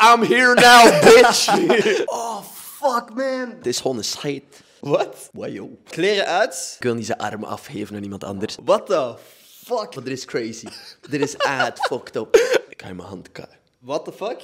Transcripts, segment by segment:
I'm here now, bitch. Oh, fuck, man. Het is gewoon een scheid. Wat? Wow. Kleren uit? Ik wil niet zijn armen afgeven aan iemand anders. What the fuck? Maar dit is crazy. Dit is fucked up. Ik ga in mijn hand kijken. What the fuck?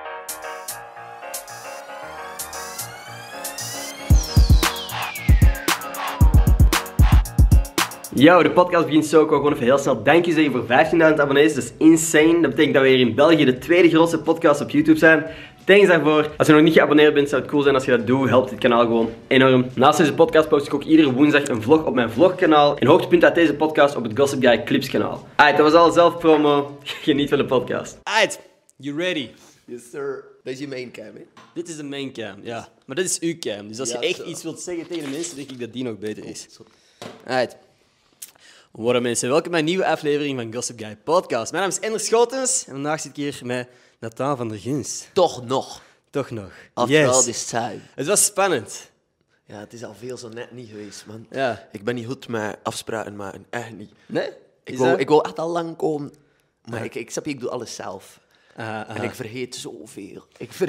Yo, de podcast begint zo. Ik wil gewoon even heel snel dankje zeggen voor 15.000 abonnees. Dat is insane. Dat betekent dat we hier in België de tweede grootste podcast op YouTube zijn. Thanks daarvoor. Als je nog niet geabonneerd bent, zou het cool zijn als je dat doet. Helpt dit kanaal gewoon enorm. Naast deze podcast post ik ook iedere woensdag een vlog op mijn vlogkanaal. En hoogtepunt uit deze podcast op het Gossip Guy Clips kanaal. Alright, dat was al zelfpromo. Geniet van de podcast. Alright, you ready? Yes, sir. Dat is je main cam, hè? Dit is de main cam, ja. Maar dit is uw cam. Dus als je Ja, echt zo. iets wilt zeggen tegen de mensen, denk ik dat die nog beter is. Alright. What up, mensen, welkom bij een nieuwe aflevering van Gossip Guy Podcast. Mijn naam is Ender Schotens en vandaag zit ik hier met Nathan van der Gins. Toch nog. Toch nog. After all Yes. this time. Het was spannend. Ja, het is al veel zo net niet geweest, man. Ja. Ik ben niet goed met afspraken maken. Echt niet. Nee? Ik wil echt al lang komen. Maar ik snap je, ik doe alles zelf. En ik vergeet zoveel.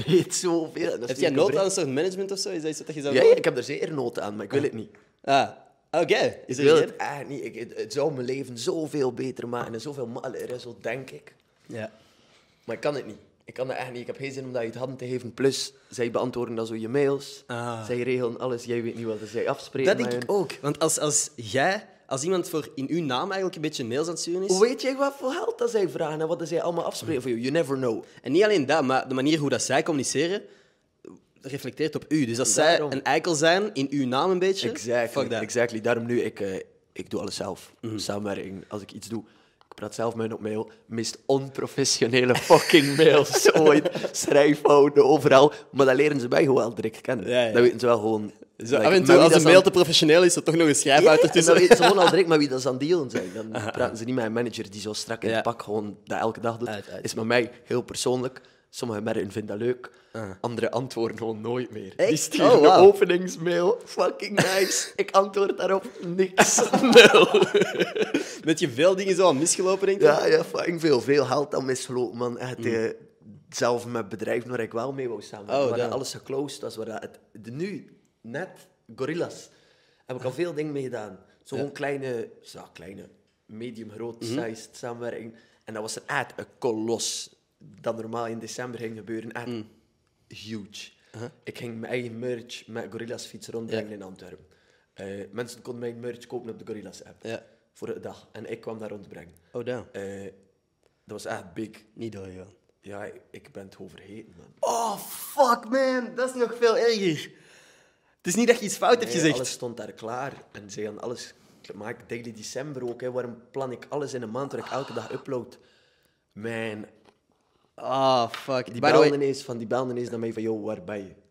Heb jij nood aan een soort management of zo? Is dat iets wat je zou Ja, willen? ik heb er zeker nood aan, maar ik wil het niet. Oké. Is Ik er wil geen? het echt niet. Het zou mijn leven zoveel beter maken en zoveel makkelijker, zo denk ik. Ja. Maar ik kan het niet. Ik kan dat echt niet. Ik heb geen zin om dat uit handen te geven. Plus, zij beantwoorden dan zo je mails. Zij regelen alles. Jij weet niet wat zij afspreken. Dat denk ik ook. Want als iemand voor in uw naam eigenlijk een beetje mails aan het sturen is... Hoe weet jij wat voor geld dat zij vragen en wat zij allemaal afspreken voor je? You never know. En niet alleen dat, maar de manier hoe dat zij communiceren, reflecteert op u. Dus als Daarom. zij een eikel zijn in uw naam een beetje, fuck that. Exactly. Daarom nu, ik doe alles zelf. Samenwerking, als ik iets doe. Ik praat zelf met op mail. Meest onprofessionele fucking mails ooit. Schrijfhouden, overal. Maar dat leren ze mij gewoon wel direct kennen. Ja, ja. Dat weten ze wel gewoon. Zo, af en toe, als een mail te professioneel is, er toch nog een schrijfhoud En ertussen. dan weten ze gewoon al direct met wie dat ze aan het dealen zijn. Dan praten ze niet met een manager die zo strak in het pak gewoon dat elke dag doet. Uit. Is met mij heel persoonlijk. Sommige merken vinden dat leuk. Andere antwoorden gewoon nooit meer. Echt? Die sturen Oh, wow. een openingsmail. Fucking nice. Ik antwoord daarop niks. Met je veel dingen zo al misgelopen, denk ik. Ja, fucking veel. Veel geld aan misgelopen, man. Echt, zelf met bedrijven waar ik wel mee wou samen. Waar damn. dat alles geclosed was. Waar dat nu, net, Gorillas, heb ik al veel dingen mee gedaan. Zo gewoon kleine, medium groot sized samenwerking. En dat was er echt een kolos. Dat normaal in december ging gebeuren. Echt huge. Ik ging mijn eigen merch met Gorillas fiets rondbrengen in Antwerpen. Mensen konden mijn merch kopen op de Gorillas app. Ja. Voor de dag. En ik kwam daar rondbrengen. Oh, damn. Dat was echt big. Niet doorgegaan. Ja, ik ben het gewoon vergeten, man. Oh, fuck, man. Dat is nog veel erger. Het is niet dat je iets fout hebt Nee, gezegd. alles stond daar klaar. En ze gaan alles... Maar ik daily december ook, hè. Waarom plan ik alles in een maand waar ik elke dag upload? Man, Oh, fuck. die By the way- belden ineens naar mij van, yo, waar ben je?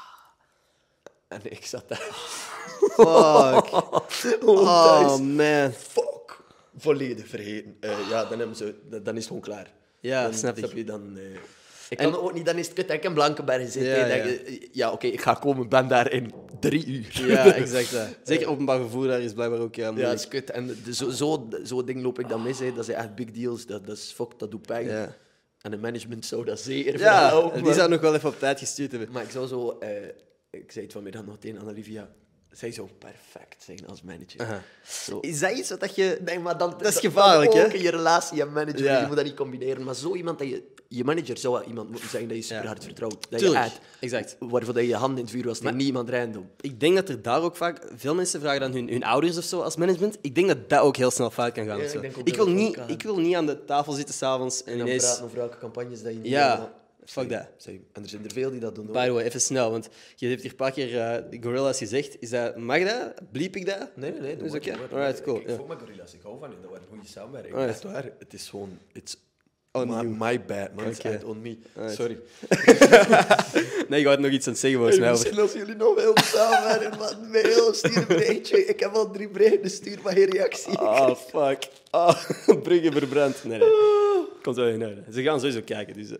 En ik zat daar. Fuck. Gewoon Oh, thuis. man. Fuck. Volledig vergeten. Ja, dan is het gewoon klaar. Ja, dan, snap ik. je, dan... Ik kan ook niet, dan is het kut dat ik in Blankenberg zit. hè. Ja. Ja, oké, ik ga komen, ben daar in 3 uur. Ja, exact. Dat. Zeker openbaar vervoer daar is blijkbaar ook Ja, dat moeilijk. is kut. En zo'n ding loop ik dan mis. Hè. Dat zijn echt big deals. Dat is fuck, dat doet pijn. Ja. En de management zou dat zeker Ja, verhouden, die zou nog wel even op tijd gestuurd hebben. Maar ik zou zo... ik zei het vanmiddag nog tegen Anna-Livia. Zij zou perfect zijn als manager. Zo. Is dat iets wat je... Nee, maar dan, Dat is gevaarlijk, dan hè? ook in je relatie en manager. Ja. Je moet dat niet combineren. Maar zo iemand dat je manager zou wel iemand moeten zijn dat je super hard vertrouwt. Dat Tuurlijk, je echt, exact. waarvoor dat je hand in het vuur was tegen niemand random. Ik denk dat er daar ook vaak... Veel mensen vragen dan hun ouders of zo als management. Ik denk dat dat ook heel snel fout kan gaan. Ja, of zo. ik denk ook Ik, dat wil dat niet, fout kan ik wil niet aan de tafel zitten s'avonds en En dan ineens... praten over welke campagnes dat je niet Ja, wil. fuck that. En er zijn er veel die dat doen. By the way, even snel, want je hebt hier een paar keer Gorillas gezegd. Mag dat? Bliep ik dat? Nee. Dat is doe oké. maar. Alright, cool. Ik Ja. volg met Gorillas. Ik hou van hen. Dat waren goede samenwerking. Alright. Echt waar. Het is gewoon... It's On my, you. my bad, man. It's Oké. echt on me. Alright. Sorry. Nee, ik wou nog iets aan het zeggen volgens mij. Misschien als jullie nog willen samenwerken, wat mail, stuur een berichtje. Ik heb al 3 berichten, stuur maar geen reactie. Oh, fuck. Oh, bruggen verbrand. Nee. Komt wel in orde. Ze gaan sowieso kijken, dus...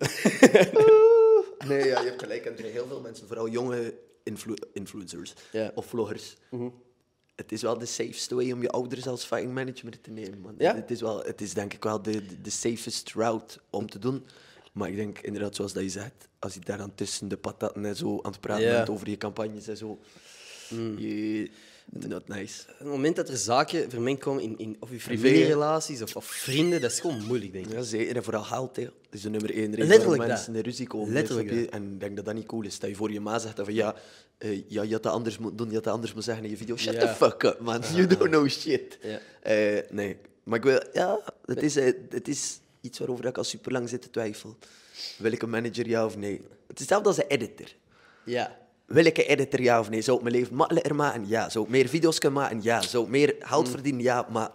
Nee, ja, je hebt gelijk. En er zijn heel veel mensen, vooral jonge influencers Ja. of vloggers. Het is wel de safeste way om je ouders als fucking manager te nemen. Man. Ja? Het is denk ik wel de safest route om te doen. Maar ik denk inderdaad, zoals dat je zegt, als je daar dan tussen de patatten en zo aan het praten Ja. bent over je campagnes en zo, not nice. Op het moment dat er zaken vermengd komen in of je familierelaties of vrienden, dat is gewoon moeilijk, denk ik. Ja, zeker. En vooral geld, hè. Dat is de nummer 1 reden Letterlijk waarom dat. mensen in ruzie komen. Letterlijk snap je? dat. En ik denk dat dat niet cool is. Dat je voor je ma zegt van ja, je had dat anders moeten doen, je had dat anders moeten zeggen in je video. Shut Ja. the fuck up, man. You don't know shit. Ja. Nee, maar ik wil... Ja, het is iets waarover ik al super lang zit te twijfelen. Wil ik een manager, ja of nee? Het is hetzelfde als een editor. Ja. Wil ik een editor, ja of nee? Zou ik mijn leven makkelijker maken? Ja. Zou ik meer video's kunnen maken? Ja. Zou ik meer geld verdienen? Ja, maar...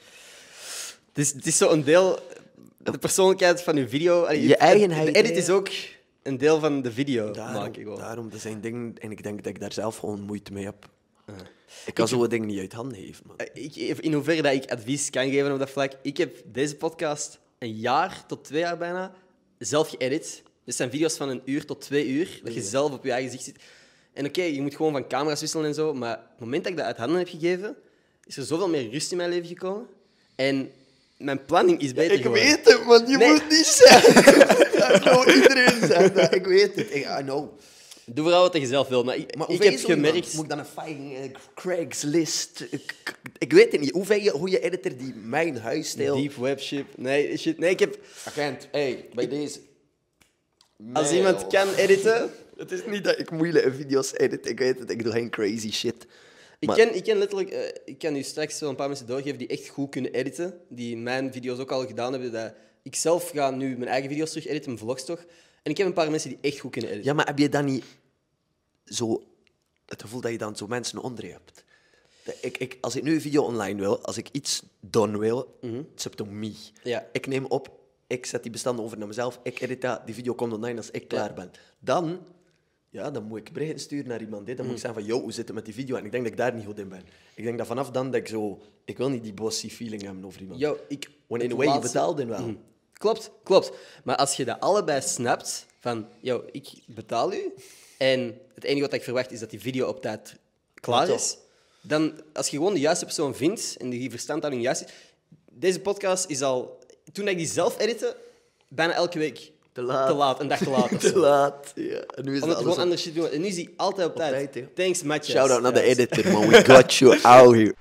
Het is zo'n deel... De persoonlijkheid van je video... Allee, Je eigenheid, De edit hè. is ook een deel van de video maken. Gewoon. Daarom, dat zijn dingen... En ik denk dat ik daar zelf gewoon moeite mee heb. Ik kan zo'n ding niet uit handen geven, man. In hoeverre dat ik advies kan geven op dat vlak. Ik heb deze podcast 1 jaar tot 2 jaar bijna zelf geëdit. Dus zijn video's van 1 uur tot 2 uur, dat je zelf op je eigen gezicht zit. En oké, je moet gewoon van camera's wisselen en zo, maar op het moment dat ik dat uit handen heb gegeven, is er zoveel meer rust in mijn leven gekomen. En mijn planning is beter Ik geworden. weet het, man. Je Nee. moet niet zeggen. Ja, nou, iedereen zegt dat. Ik weet het. I know. Doe vooral wat je zelf wil, maar ik hoe heb vind je zo gemerkt... iemand? Moet ik dan een fucking Craigslist... Ik weet het niet. Hoe vind je een goede editor die mijn huisstijl... Deep web shit. Nee, shit. Nee, ik heb... Agent, hey, bij deze... Als Mail. iemand kan editen... Het is niet dat ik moeilijke video's edit. Ik weet het, ik doe geen crazy shit. Maar- Ik ken letterlijk... ik kan u straks wel een paar mensen doorgeven die echt goed kunnen editen. Die mijn video's ook al gedaan hebben. Dat ik zelf ga nu mijn eigen video's terug editen, mijn vlogs toch. En ik heb een paar mensen die echt goed kunnen editen. Ja, maar heb je dan niet zo het gevoel dat je dan zo mensen onder je hebt? Als ik nu een video online wil, als ik iets done wil, it's up to me. Ja. Ik neem op, ik zet die bestanden over naar mezelf, ik edit dat, die video komt online als ik klaar ben. Dan moet ik berichten sturen naar iemand. Hè. Dan moet ik zeggen van, yo, hoe zit het met die video? En ik denk dat ik daar niet goed in ben. Ik denk dat vanaf dan dat ik zo... Ik wil niet die bossy feeling hebben over iemand. Yo, Want in a way, je betaalt in wel. Klopt. Maar als je dat allebei snapt, van, yo, ik betaal u, en het enige wat ik verwacht is dat die video op tijd klaar Ja, is, dan, als je gewoon de juiste persoon vindt, en die verstandhouding juist is... Deze podcast is al... Toen ik die zelf editte, bijna elke week Te laat. een dag te laat. of Te zo. laat. Ja. En nu is Omdat we dat gewoon alles anders shit doen. En nu is hij altijd op tijd. tijd, hè. Thanks, Matjes. Shout-out naar de Yes. editor, man. We got you out here.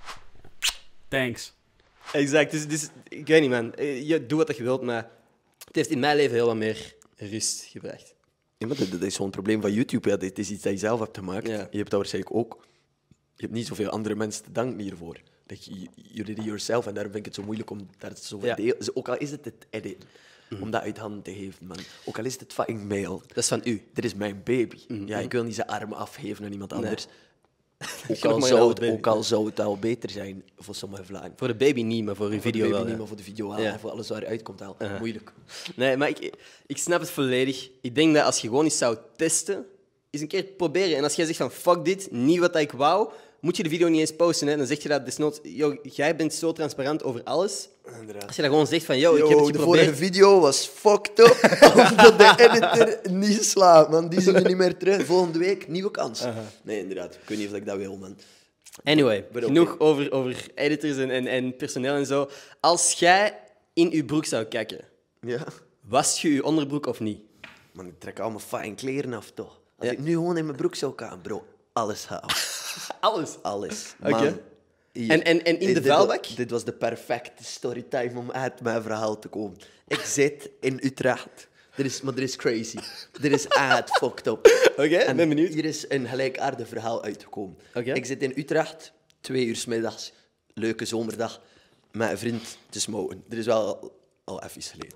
Thanks. Exact. Dus ik weet niet, man. Je doet wat je wilt, maar het heeft in mijn leven heel wat meer rust gebracht. Ja, maar dat is zo'n probleem van YouTube. Ja. Dit is iets dat je zelf hebt gemaakt. Ja. Je hebt dat waarschijnlijk ook. Je hebt niet zoveel andere mensen te danken hiervoor. Dat you did it yourself. En daarom vind ik het zo moeilijk om daar zo Ja. ook al is het editen, om dat uit handen te geven, man. Ook al is het fucking mail. Dat is van u. Dit is mijn baby. Ja, ik wil niet zijn arm afgeven aan iemand anders. Gelukkig maar een oude baby. Ook al zou het al beter zijn voor sommige vlagen. Voor de baby niet, maar voor uw Voor de video baby wel. niet, ja. maar voor de video wel. Ja. En voor alles waar uitkomt wel. Moeilijk. Nee, maar ik snap het volledig. Ik denk dat als je gewoon eens zou testen, eens een keer proberen. En als jij zegt van fuck dit, niet wat ik wou, moet je de video niet eens posten. Hè. Dan zeg je dat desnoods, yo, jij bent zo transparant over alles. Inderdaad. Als je dat gewoon zegt van yo, ik heb het de vorige geprobeerd. video was fucked up. Omdat de editor niet slaapt, man. Die zien we niet meer terug. Volgende week, nieuwe kans. Nee, inderdaad. Ik weet niet of ik dat wil, man. Anyway, But genoeg over editors en personeel en zo. Als jij in je broek zou kijken, Ja. wast je je onderbroek of niet? Man, ik trek al mijn fucking kleren af, toch? Als Ja. ik nu gewoon in mijn broek zou gaan, bro. Alles gaat af. Alles. Alles. Oké. Man. Hier. En in de Dit vuilbak? Dit was de perfecte storytime om uit mijn verhaal te komen. Ik zit in Utrecht. Er is crazy. Er is echt fucked up. Oké, En ben benieuwd. Hier is een gelijkaardig verhaal uitgekomen. Oké. Ik zit in Utrecht, 2 uur 's middags, leuke zomerdag, met een vriend te smoken. Er is wel al even geleden.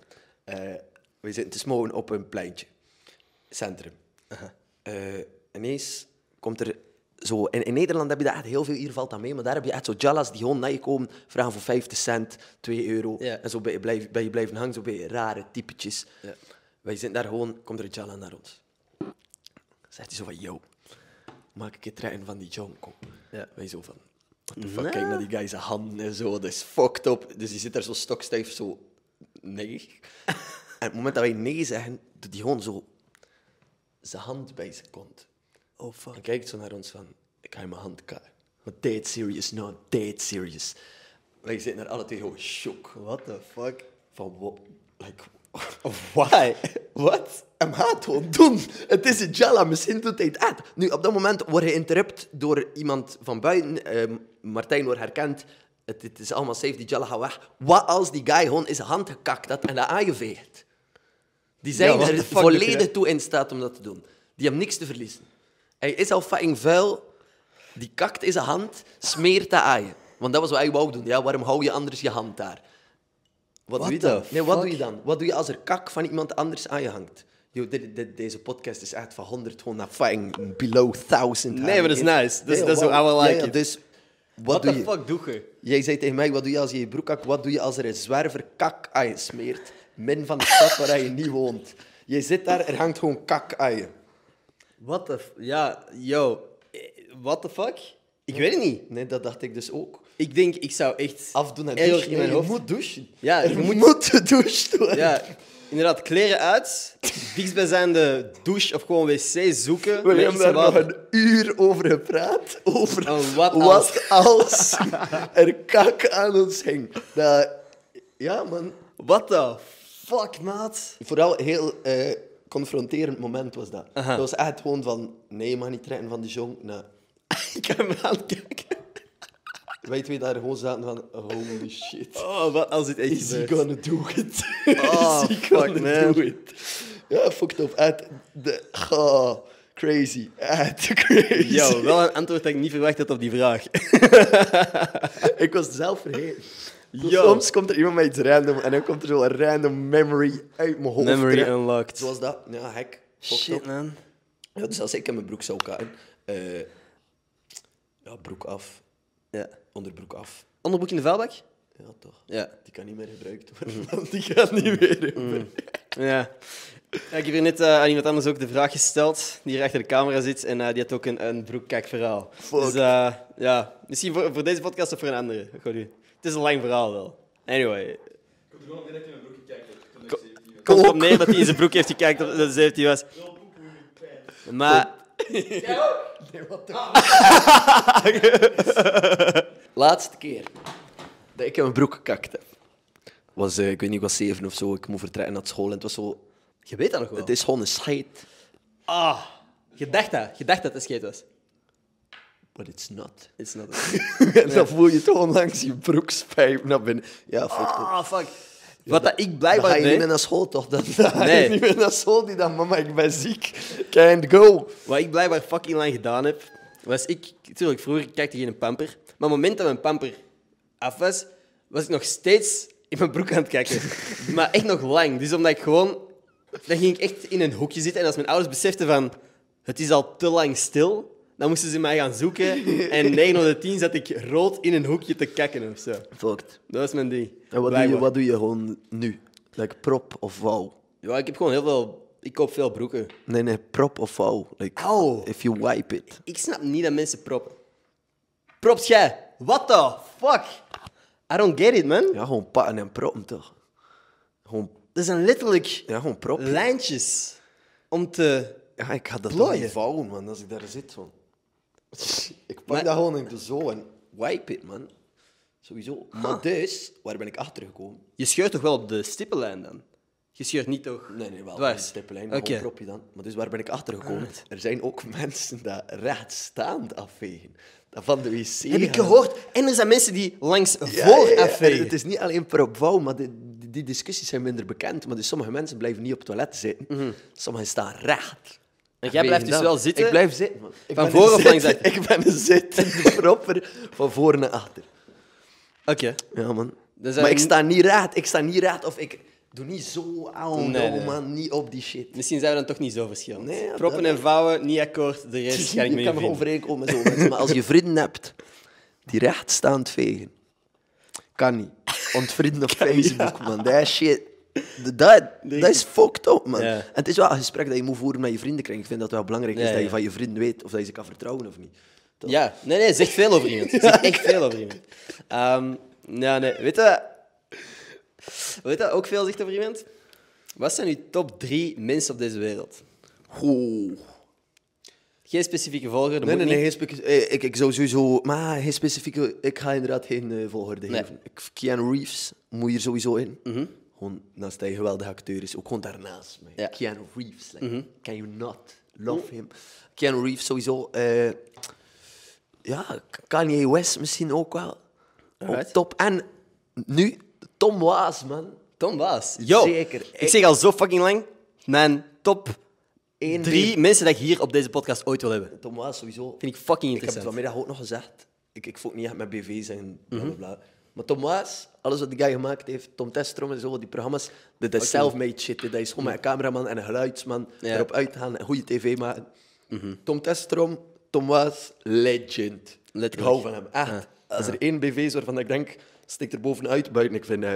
We zitten te smoken op een pleintje. Centrum. Ineens komt er zo... In Nederland heb je dat echt heel veel, hier valt dat mee, maar daar heb je echt zo jallas die gewoon naar je komen, vragen voor 50 cent, 2 euro. Ja. En zo ben je blijven hangen, zo bij je rare typetjes. Ja. Wij zitten daar gewoon, komt er een jalla naar ons. Zegt hij zo van, yo, maak ik het trein van die jonko. Ja. Wij zo van, what the fuck, kijk naar die guy zijn handen en zo, dat is fucked up. Dus die zit daar zo stokstijf, zo, nee. En op het moment dat wij nee zeggen, doet hij gewoon zo zijn hand bij zijn kont. Oh, fuck. En kijkt zo naar ons van, ik ga je mijn hand kakken. Maar dead serious, no, dead serious. Wij zitten daar alle twee gewoon shock. What the fuck? Van, what, like, Why? Wat? Hem gaat gewoon doen. Het is een Jalla, misschien doet hij het echt. Nu, op dat moment word je interrupt door iemand van buiten. Martijn wordt herkend. Het is allemaal safe, die Jalla gaat weg. Wat als die guy gewoon in zijn hand gekakt had en dat aangeveegd? Die zijn what er the fuck volledig doe je? toe in staat om dat te doen. Die hebben niks te verliezen. Hij is al fucking vuil. Die kakt in zijn hand, smeert dat aan je. Want dat was wat hij wou doen. Ja, waarom hou je anders je hand daar? Wat doe je the dan? Nee, wat fuck? doe je dan? Wat doe je als er kak van iemand anders aan je hangt? Yo, deze podcast is echt van 100 gewoon naar fucking below 1000. Nee, maar dat is nice. Dat is hoe I will like it. Dus, wat What doe the je? fuck doe je? Jij zei tegen mij, wat doe je als je je broek kakt? Wat doe je als er een zwerver kak aan je smeert? Min van de stad waar je niet woont. Jij zit daar, er hangt gewoon kak aan je. What the... Ja, yo. What the fuck? Ik weet het niet. Nee, dat dacht ik dus ook. Ik denk, ik zou echt... Afdoen en Erg douchen. in mijn Nee, je hoofd. moet douchen. Ja, er je moet moet- gedoucht worden. Ja, inderdaad, kleren uit, dichtstbijzijnde douche of gewoon wc zoeken. We met hebben iets daar nog water. een uur over gepraat. Over wat wat als er kak aan ons hing. Ja, man. What the fuck, maat? Vooral een heel confronterend moment was dat. Dat was echt gewoon van... Nee, je mag niet trekken van die jong. Nou, Ik kan hem aankijken. wij twee daar gewoon zaten van... Holy shit. Oh, wat als dit echt Is he gebeurt? gonna do it? Oh, Is he fuck, gonna man. do it? Ja, fucked up. Crazy. Crazy. Yo, wel een antwoord dat ik niet verwacht had op die vraag. Ik was het zelf vergeten. Yo. Soms komt er iemand met iets random en dan komt er zo een random memory uit mijn hoofd. Memory terug. unlocked. Zoals dat. Ja, hek. Fucked Shit, up. man. Ja, dus als ik in mijn broek zou kakken... ja, broek af. Ja. Onderbroek af. Onderbroek in de vuilbak? Ja, toch. Ja. Die kan niet meer gebruikt worden. Want die gaat niet meer gebruikt. Ja. Ja, ik heb hier net aan iemand anders ook de vraag gesteld, die hier achter de camera zit, en die had ook een broekkakverhaal. Fuck. Dus ja, misschien voor deze podcast of voor een andere. Goed, het is een lang verhaal wel. Anyway. Komt erop neer dat hij in zijn broek heeft gekeken dat het 17 was. Maar... Laatste keer dat ik in mijn broek gekakt heb. Was, ik weet niet, ik was 7 of zo. Ik moest vertrekken naar school en het was zo... Je weet dat nog wel. Het is gewoon een scheid. Je dacht dat het een scheet was. But it's not. It's not. En dan voel je toch langs je broekspijp naar binnen. Ja, fuck. Fuck. Wat dat ik Dan ga blijkbaar je niet meer deed... naar school, toch? Dan ga Nee. je niet meer naar school. Die dan, mama, ik ben ziek. Can't go. Wat ik blijkbaar fucking lang gedaan heb, was ik... Tuurlijk, vroeger kijkte geen pamper. Maar op het moment dat mijn pamper af was, was ik nog steeds in mijn broek aan het kijken. Maar echt nog lang. Dus omdat ik gewoon... Dan ging ik echt in een hoekje zitten. En als mijn ouders beseften van... Het is al te lang stil, dan moesten ze mij gaan zoeken. En 9 op de 10 zat ik rood in een hoekje te kakken of zo. Fucked. Dat was mijn ding. En Blijkbaar. wat doe je gewoon nu? Like prop of vouw? Ja, ik heb gewoon heel veel... Ik koop veel broeken. Nee, prop of vouw. Like, Auw. if you wipe it. Ik snap niet dat mensen proppen. Propt jij? What the fuck? I don't get it, man. Ja, gewoon pakken en proppen, toch? Gewoon, Dat zijn letterlijk ja, gewoon prop. lijntjes om te... Ja, ik ga dat toch Plooien. niet vouwen, man, als ik daar zit. Man. Ik pak Maar- dat gewoon en ik doe zo en wipe it, man. Sowieso. Maar dus, waar ben ik achter gekomen? Je scheurt toch wel op de stippenlijn dan? Je scheurt niet toch... Nee, wel. Dwars. Een stippellijn, maar Oké. gewoon propje dan. Maar dus waar ben ik achter gekomen? Er zijn ook mensen die rechtstaand afvegen. Dat van de wc Heb ik gaan. gehoord. En er zijn mensen die langs Ja, voor ja, ja. afvegen. Het is niet alleen propvouw, maar die discussies zijn minder bekend. Maar dus sommige mensen blijven niet op het toilet zitten. Sommigen staan recht. En jij blijft dus wel zitten? Ik blijf zitten, man. Ik Van ben voor een of langs zitten- achter? Ik ben een zittende propper van voor naar achter. Oké. Ja, man. Dus Maar ik sta niet recht. Ik sta niet recht of ik doe niet zo aan. Nee. Man. Niet op die shit. Misschien zijn we dan toch niet zo verschillend. Nee, ja, Proppen dat- en vouwen, niet akkoord. De rest ga ik je mee kan me vinden. overeenkomen met zo'n mensen. Maar als je vrienden hebt die rechtstaand vegen, kan niet. Ontvrienden op Facebook, man. Dat shit. Dat is fucked up, man. Ja. En het is wel een gesprek dat je moet voeren met je vrienden krijgen. Ik vind dat het wel belangrijk is Ja, dat je ja. van je vrienden weet of dat je ze kan vertrouwen of niet. Toch? Ja, nee, zegt veel over iemand. Zegt echt veel over iemand. Ja, nee. Weet je ook veel zegt over iemand? Wat zijn uw top 3 mensen op deze wereld? Oeh. Geen specifieke volgorde, Nee, moet nee, niet. geen specifieke... Ik zou sowieso... Maar geen specifieke... Ik ga inderdaad geen volgorde Nee. geven. Keanu Reeves moet hier sowieso in. Gewoon, naast dat hij een geweldige acteur is, ook gewoon daarnaast. Man. Ja. Keanu Reeves, like, can you not love him? Keanu Reeves sowieso. Ja, Kanye West misschien ook wel. Ook top. En nu, Tom Waas, man. Tom Waas. Yo, Zeker. ik zeg al zo fucking lang, mijn top 3 3 mensen dat ik hier op deze podcast ooit wil hebben. Tom Waas sowieso. Vind ik fucking Ik heb het interessant. vanmiddag ook nog gezegd. Ik volg niet echt met BV's en blablabla. Maar Tom Waas, alles wat die guy gemaakt heeft, Tom Testrom en zo, die programma's, dat is self-made shit. Dat is gewoon met een cameraman en een geluidsman erop uitgaan en goede tv maken. Tom Testrom, Tom Waas, legend. Ik hou van hem, echt. Als er één BV is waarvan ik denk, stikt er bovenuit, buiten. Ik vind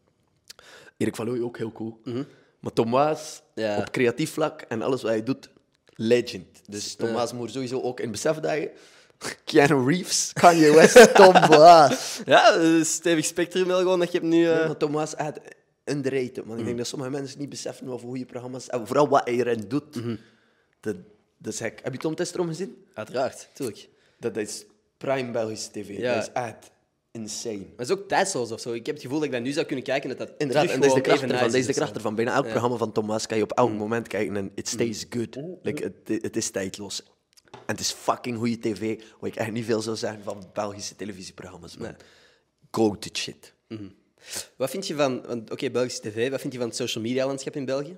Erik van Looy ook heel cool. Maar Tom Waas, op creatief vlak en alles wat hij doet, legend. Dus Tom Waas moet sowieso ook in besef dat je... Keanu Reeves, Kanye West, Tom Waas. Ja, stevig spectrum wel gewoon dat je hebt nu... Maar Tom Waas echt underrated, man. Ik denk dat sommige mensen niet beseffen wat voor goede programma's... En vooral wat hij erin doet. Dat is gek. Heb je Tom Testrom gezien? Uiteraard, tuurlijk. Dat is prime Belgische tv. Ja. Dat is echt insane. Maar het is ook tijdsloos of zo. Ik heb het gevoel dat ik dat nu zou kunnen kijken en dat Inderdaad, terug en dat is de gewoon kracht even ervan. nice Dat is de is. kracht ervan. Bijna elk programma van Tom Waas kan je op elk moment kijken en it stays good. Like, het is tijdloos. En het is fucking goede tv, wat ik echt niet veel zou zeggen van Belgische televisieprogramma's. Man. Go to shit. Wat vind je van... Oké, Belgische tv. Wat vind je van het social media landschap in België?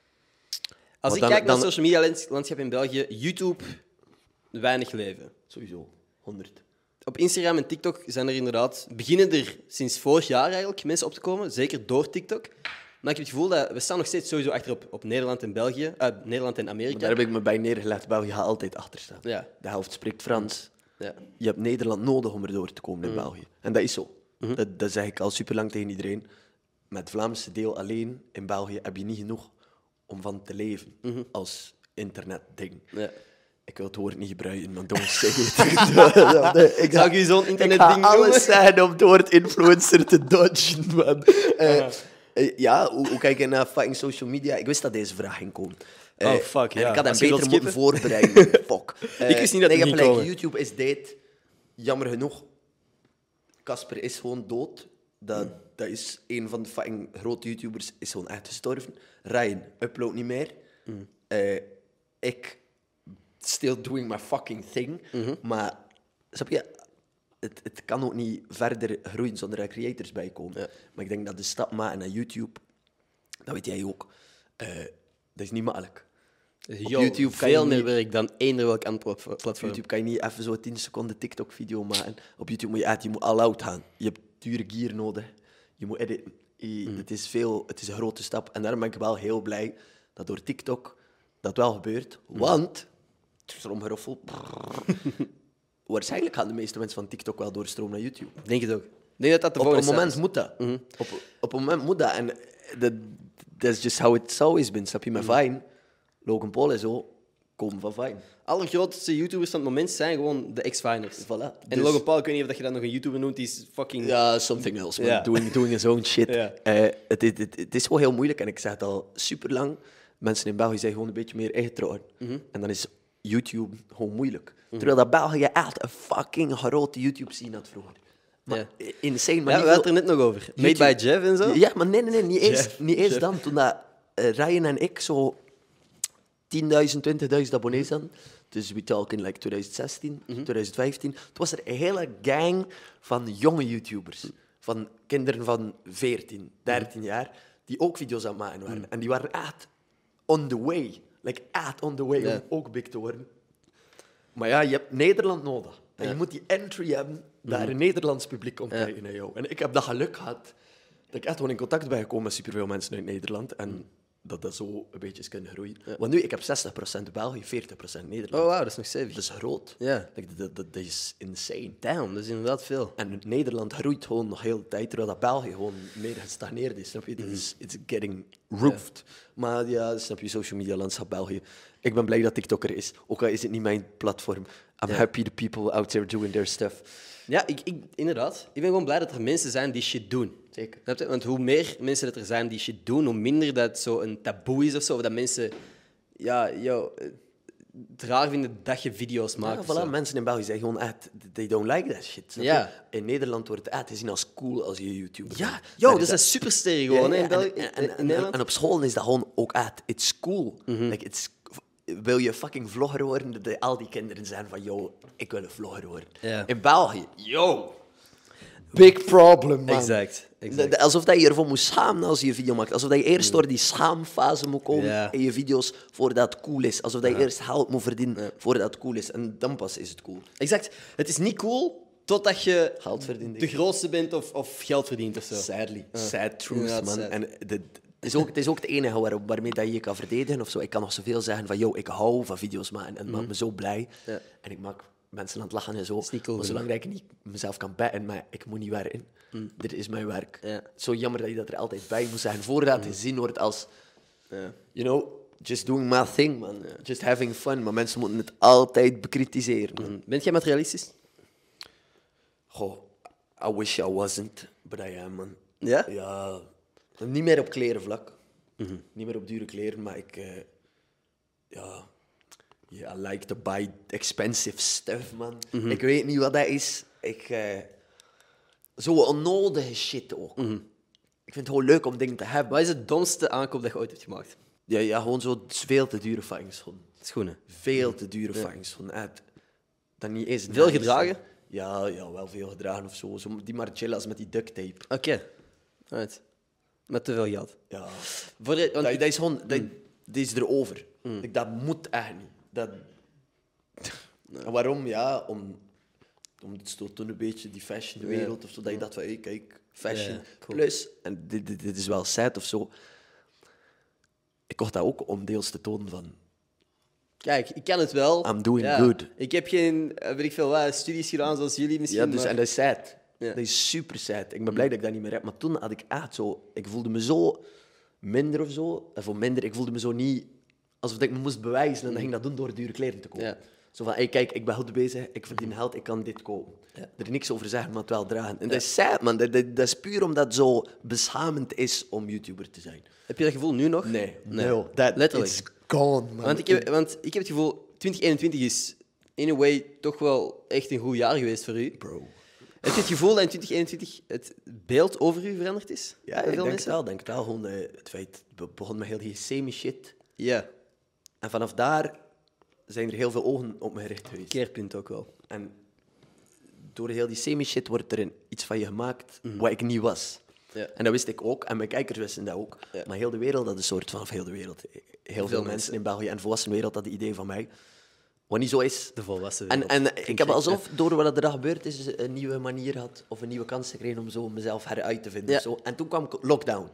Als ik dan- kijk naar dan- het social media landschap in België, YouTube, weinig leven. Sowieso, 100. Op Instagram en TikTok zijn er inderdaad... Beginnen er sinds vorig jaar eigenlijk mensen op te komen, zeker door TikTok. Maar ik heb het gevoel dat we staan nog steeds sowieso achter op Nederland en België. Nederland en Amerika. Daar heb ik me bij neergelegd. België gaat altijd achter staan. Ja. De helft spreekt Frans. Ja. Je hebt Nederland nodig om erdoor te komen in België. En dat is zo. Dat zeg ik al super lang tegen iedereen. Met het Vlaamse deel alleen in België heb je niet genoeg om van te leven als internetding. Ja. Ik wil het woord niet gebruiken, maar don't say it. Ik Zou ik u zo'n Ik internetding ga noemen? alles zeggen om het woord influencer te dodgen, man. Ja, hoe kijk je naar fucking social media? Ik wist dat deze vraag ging komen. Oh, fuck, en ja. ik had hem Als je wilt beter moeten skippen. voorbereiden. Fuck. Ik wist niet dat nee, het je hebt ging gelijk, komen. YouTube is dead. Jammer genoeg. Casper is gewoon dood. Dat is een van de fucking grote YouTubers, is gewoon echt gestorven. Ryan upload niet meer. Ik still doing my fucking thing. Maar, snap je, het kan ook niet verder groeien zonder er creators bij komen. Ja. Maar ik denk dat de stap maken naar YouTube, dat weet jij ook, dat is niet makkelijk. Op YouTube YouTube kan je veel meer niet- werk dan eender welk ander Op platform. YouTube kan je niet even zo 10 seconden TikTok-video maken. Op YouTube moet je all-out gaan. Je hebt dure gear nodig. Je moet editen. Het is een grote stap. En daarom ben ik wel heel blij dat door TikTok dat wel gebeurt. Want, stromgeroffel, waarschijnlijk gaan de meeste mensen van TikTok wel doorstromen naar YouTube. Ik denk het ook. Ik denk dat dat de Op een volgende moment stap moet dat. Op een moment moet dat. En dat is just how it's always been. Snap je? Met Vine, Logan Paul en zo, komen van Vine. is. Allergrootste YouTubers van het moment zijn gewoon de ex-Finers. Voilà. En Dus- Logan Paul, ik weet niet of je dat nog een YouTuber noemt, die is fucking... Ja, something else, man. Ja. Doing his own shit. Ja. Het is gewoon heel moeilijk en ik zeg het al super lang. Mensen in België zijn gewoon een beetje meer ingetrokken. En dan is YouTube gewoon moeilijk. Terwijl dat België echt een fucking grote YouTube-scene had vroeger. Maar Ja. insane, maar Ja, niet we hadden veel... het er net nog over. Made YouTube- by Jeff en zo. Ja, maar nee, niet eens, Jeff. niet eens Jeff. dan. Toen dat, Ryan en ik zo 10.000, 20.000 abonnees hadden. Dus we talking like 2016, 2015. Toen was er een hele gang van jonge YouTubers. Van kinderen van 14, 13 jaar. Die ook video's aan het maken waren. En die waren echt on the way. Like echt on the way Ja. om ook big te worden. Maar ja, je hebt Nederland nodig. En je moet die entry hebben dat er een Nederlands publiek komt kijken naar jou. En ik heb dat geluk gehad dat ik echt gewoon in contact ben gekomen met superveel mensen uit Nederland. En dat zo een beetje is kunnen groeien. Want nu, ik heb 60% België, 40% Nederland. Oh, wauw, dat is nog stevig. Dat is groot. Ja. Dat is insane. Damn, dat is inderdaad veel. En Nederland groeit gewoon nog heel de tijd, terwijl dat België gewoon meer gestagneerd is. Snap je? It's getting roofed. Maar ja, snap je, social media landschap België. Ik ben blij dat TikTok er is. Ook al is het niet mijn platform. I'm happy the people out there doing their stuff. Ja, inderdaad. Ik ben gewoon blij dat er mensen zijn die shit doen. Zeker. Snap je? Want hoe meer mensen dat er zijn die shit doen, hoe minder dat zo een taboe is of zo. Of dat mensen... Ja, het raar vinden dat je video's maakt. Ja, voilà, mensen in België zeggen gewoon echt, they don't like that shit. Snap je? Ja. In Nederland wordt het echt gezien als cool als je YouTuber Ja, bent. yo, Maar dat zijn supersterren gewoon, hè, in België, in Nederland. en op school is dat gewoon ook echt, it's cool. Like, wil je fucking vlogger worden? Dat al die kinderen zijn van, yo, ik wil een vlogger worden. Ja. In België, yo, big problem, man. Exact. Alsof dat je ervoor moet schamen als je een video maakt. Alsof dat je eerst door die schaamfase moet komen Ja. in je video's voordat het cool is. Alsof dat je eerst geld moet verdienen voordat het cool is. En dan pas is het cool. Exact. Het is niet cool totdat je Geld verdient. de grootste bent of geld verdient of zo. Sadly. Sad truth, Inderdaad, man. sad. En het is ook het enige waarmee dat je je kan verdedigen. Of zo. Ik kan nog zoveel zeggen van, yo, ik hou van video's maken. En het maakt me zo blij. Ja. En ik maak mensen aan het lachen en zo. is niet cool Maar genoeg. zolang dat ik niet mezelf kan betten, maar ik moet niet werken. Dit is mijn werk. Ja. Zo jammer dat je dat er altijd bij moet zeggen. Voordat het gezien wordt als... Ja. You know, just doing my thing, man. Just having fun. Maar mensen moeten het altijd bekritiseren, man. Bent jij materialistisch? Goh, I wish I wasn't, but I am, man. Ja? Ja, niet meer op klerenvlak. Niet meer op dure kleren, maar ik... ja, I like to buy expensive stuff, man. Ik weet niet wat dat is. Zo onnodige shit ook. Ik vind het gewoon leuk om dingen te hebben. Wat is het domste aankoop dat je ooit hebt gemaakt? Ja, gewoon zo veel te dure fucking schoenen. Schoenen. Veel te dure fucking schoenen. Dat niet eens Veel nice. gedragen? Ja, wel veel gedragen of zo. Die Margielas met die duct tape. Oké. Alright. Met te veel geld. Ja. Voor de, want Dat is gewoon... Dat is erover. Dat moet echt niet. En waarom? Ja, om het te doen een beetje die fashionwereld of zo. Dat je dacht van, hey, kijk, fashion Ja, cool. plus. En dit is wel sad of zo. Ik kocht dat ook om deels te tonen van... Kijk, ik kan het wel. I'm doing good. Ik heb geen, weet ik veel wat, studies gedaan zoals jullie misschien. Ja, dus, maar... en dat is sad. Ja. Dat is super sad. Ik ben blij dat ik dat niet meer heb. Maar toen had ik echt zo... Ik voelde me zo minder of zo. Of minder, ik voelde me zo niet... Alsof ik me moest bewijzen. En dan ging dat doen door dure kleren te kopen. Ja. Zo van, hey, kijk, ik ben goed bezig. Ik verdien geld, ik kan dit kopen. Er is niks over zeggen, maar het wel dragen. En dat is sad, man. Dat is puur omdat het zo beschamend is om YouTuber te zijn. Heb je dat gevoel nu nog? Nee. That letterlijk. It's gone, man. Want ik heb het gevoel, 2021 is in a way toch wel echt een goed jaar geweest voor u. Bro. Heb je het gevoel dat in 2021 het beeld over u veranderd is? Ja, Bij ik veel denk mensen? het wel. Denk het wel. Gewoon het feit... Het begon met heel die semi-shit. Ja, En vanaf daar zijn er heel veel ogen op me gericht geweest. keerpunt ook wel. En door heel die semi-shit wordt er iets van je gemaakt wat ik niet was. Ja. En dat wist ik ook. En mijn kijkers wisten dat ook. Ja. Maar heel de wereld had een soort van... Of heel de wereld. Heel veel mensen mensen. in België en de volwassen wereld hadden het idee van mij. Wat niet zo is. De volwassen En, wereld. en ik heb alsof, door wat er dan gebeurd is, een nieuwe manier had. Of een nieuwe kans gekregen om zo mezelf heruit te vinden. Ja. Of zo. En toen kwam lockdown.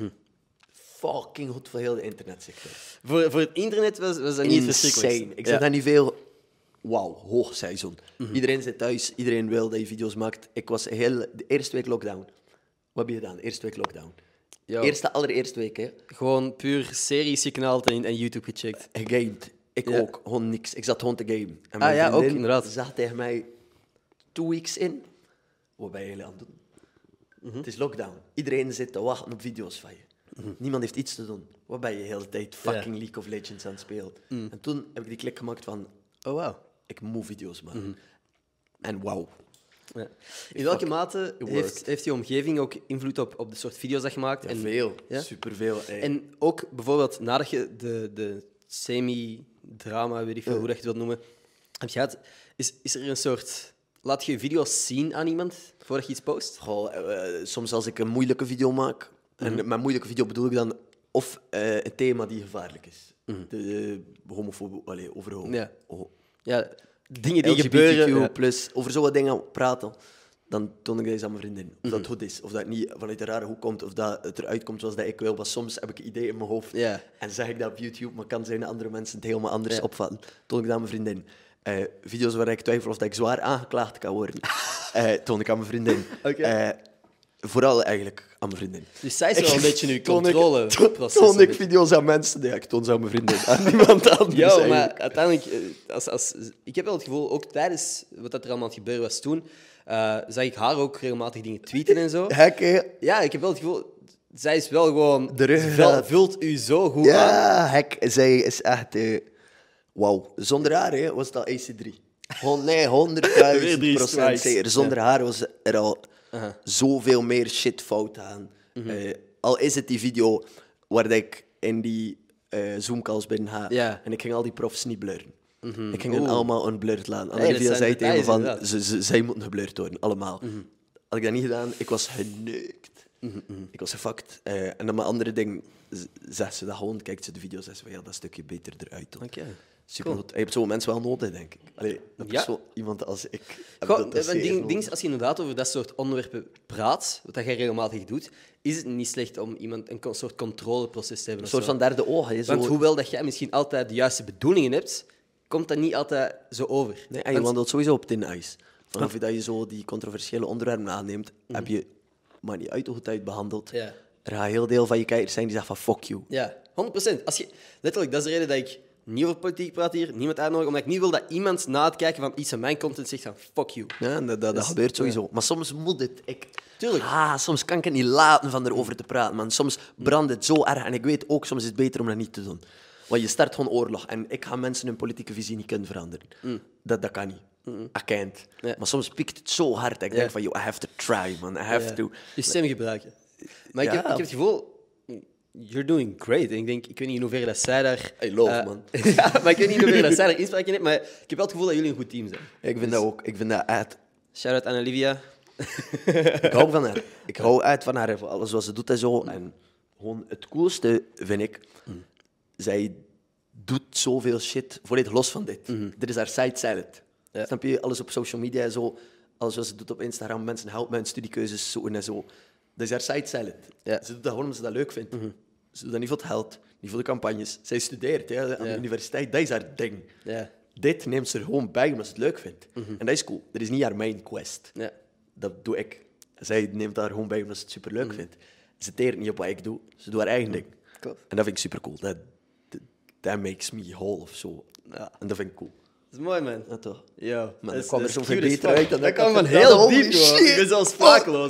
Fucking goed voor heel de internetsector. Voor het internet was dat niet verschrikkelijk. Insane. Ik zeg dat niet veel... Wauw, hoogseizoen. Iedereen zit thuis, iedereen wil dat je video's maakt. Ik was de eerste week lockdown. Wat heb je gedaan? De eerste week lockdown. Allereerste week, hè. Gewoon puur series geknald en YouTube gecheckt. Gegamed. Ik Ja. ook. Gewoon niks. Ik zat gewoon te gamen. En Ah ja, ook, vriendin inderdaad. zag tegen mij 2 weeks in. Wat ben je jullie aan het doen? Het is lockdown. Iedereen zit te wachten op video's van je. Niemand heeft iets te doen. Wat ben je de hele tijd fucking League of Legends aan het spelen? En toen heb ik die klik gemaakt van... Oh, wow. Ik moet video's maken. En wauw. Ja. In welke mate it heeft, worked. heeft je omgeving ook invloed op de soort video's dat je maakt? Ja, veel. Ja? Superveel. En ook bijvoorbeeld nadat je de semi-drama, weet ik veel hoe dat je het wilt noemen, hebt gehad, is er een soort... Laat je video's zien aan iemand voordat je iets post? Goh, soms als ik een moeilijke video maak... En met moeilijke video bedoel ik dan... Of een thema die gevaarlijk is. De homofobie... over homo. Ja. Oh, Ja, dingen die LGBTQ+, gebeuren. Ja. over zo'n dingen praten, dan toon ik dat eens aan mijn vriendin. Of dat goed is, of dat het niet vanuit een rare hoek komt, of dat het eruit komt zoals dat ik wil. Want soms heb ik een idee in mijn hoofd Ja. en zeg ik dat op YouTube, maar kan zijn dat andere mensen het helemaal anders Ja. opvatten. Toon ik dat aan mijn vriendin. Video's waar ik twijfel of dat ik zwaar aangeklaagd kan worden, toon ik aan mijn vriendin. Oké. Vooral eigenlijk aan mijn vriendin. Dus zij is wel een beetje nu Toon ik- controleproces. Toon ik video's aan mensen? Ja, ik toon ze aan mijn vriendin. Aan niemand anders Ja, eigenlijk. maar uiteindelijk, ik heb wel het gevoel, ook tijdens wat er allemaal aan het gebeuren was toen, zag ik haar ook regelmatig dingen tweeten en zo. Hek, hè? Ja, ik heb wel het gevoel, zij is wel gewoon... De ruggengraat. vult u zo goed aan. Ja, hek. Zij is echt... Wauw. Zonder haar hè, was dat AC3. Nee, 100.000% zeker. Zonder haar was er al zoveel meer shit fout aan. Al is het die video waar ik in die Zoom-calls binnen ga. Ja. En ik ging al die profs niet blurren. Ik ging hen allemaal unblurred laten. Hey, dat Olivia zijn zei tegen me details, van, zij moeten geblurred worden, allemaal. Had ik dat niet gedaan, ik was geneukt. Ik was gefucked. En dan mijn andere ding, zegt ze dat gewoon, kijkt ze de video, zegt ze van, ja, dat stukje beter eruit. Hoor. Oké. Super goed. Je hebt zo'n mensen wel nodig, denk ik. Allee, Ja. zo iemand als ik. heb Gewoon, dat zeker nodig. ding, als je inderdaad over dat soort onderwerpen praat, wat dat jij regelmatig doet, is het niet slecht om iemand een soort controleproces te hebben. Een soort van derde oog. Hè, zo. Want hoewel dat jij misschien altijd de juiste bedoelingen hebt, komt dat niet altijd zo over. Nee, en je wandelt sowieso op thin ijs. Vanaf dat je zo die controversiële onderwerpen aanneemt, heb je maar niet uit hoe het uit behandeld. Ja. Er gaat een heel deel van je kijkers zijn die zeggen van fuck you. Ja, 100%. Letterlijk, dat is de reden dat ik niet over politiek praat hier, niemand uitnodig, omdat ik niet wil dat iemand na het kijken van iets van mijn content zegt van fuck you. Ja, en dat gebeurt sowieso. Maar soms moet het. Tuurlijk. Soms kan ik het niet laten van erover te praten, man. Soms brandt het zo erg. En ik weet ook, soms is het beter om dat niet te doen. Want je start gewoon oorlog. En ik ga mensen hun politieke visie niet kunnen veranderen. Dat kan niet. I can't. Ja. Maar soms piekt het zo hard dat ik denk van, yo, I have to try, man. I have to. Je stem gebruiken. Maar ik Ja. heb het gevoel, you're doing great. En ik weet niet in hoeverre dat zij daar... I love, man. Ja, maar ik weet niet in hoeverre dat zij daar inspraak in heeft, maar ik heb wel het gevoel dat jullie een goed team zijn. Ik vind dat ook. Ik vind dat uit. Shout-out aan Olivia. Ik hou van haar. Ik hou uit van haar, voor alles wat ze doet en zo. En gewoon het coolste vind ik, zij doet zoveel shit, volledig los van dit. Dit is haar side salad. Ja. Snap je? Alles op social media en zo. Alles wat ze doet op Instagram. Mensen helpen mij in studiekeuzes zoeken en zo. Dat is haar side salad. Ja. Ze doet dat gewoon omdat ze dat leuk vindt. Ze doet dat niet voor het geld, niet voor de campagnes. Zij studeert hè, aan de universiteit. Dat is haar ding. Ja. Dit neemt ze er gewoon bij omdat ze het leuk vindt. En dat is cool. Dat is niet haar main quest. Ja. Dat doe ik. Zij neemt daar gewoon bij omdat ze het superleuk vindt. Ze teert niet op wat ik doe. Ze doet haar eigen ding. Klopt. En dat vind ik super cool. Dat makes me whole of zo. Ja. En dat vind ik cool. Dat is mooi, man. Ja, toch? Ja. Maar dat dat kwam er is zoveel cute as beter fuck. uit dan dat ik kwam had van gedaan. heel Holy diep, gewoon. shit. Ik ben zelfs sprakeloos.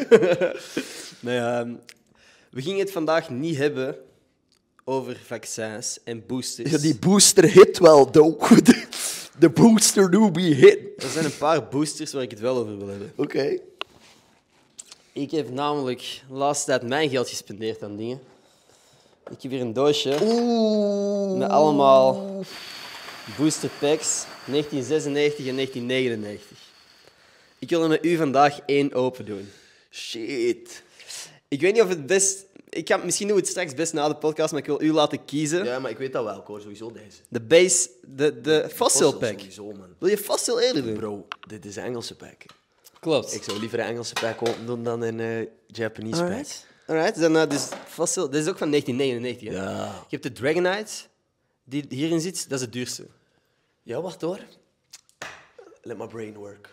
Nee, we gingen het vandaag niet hebben over vaccins en boosters. Ja, die booster hit wel, though. De booster do be hit. Er zijn een paar boosters waar ik het wel over wil hebben. Oké. Ik heb namelijk de laatste tijd mijn geld gespendeerd aan dingen. Ik heb hier een doosje met allemaal booster packs, 1996 en 1999. Ik wil er met u vandaag 1 open doen. Shit. Ik weet niet of het best... Misschien doen we het straks best na de podcast, maar ik wil u laten kiezen. Ja, maar ik weet dat wel. Ik hoor sowieso deze. De base, de fossil pack. Sowieso, man. Wil je fossil eerder doen? Bro, dit is een Engelse pack. Klopt. Ik zou liever een Engelse pack open doen dan een Japanese pack. Alright, dan dus fossil. Dit is ook van 1999. Hè? Ja. Je hebt de Dragonite, die hierin zit. Dat is het duurste. Ja, wacht hoor. Let my brain work.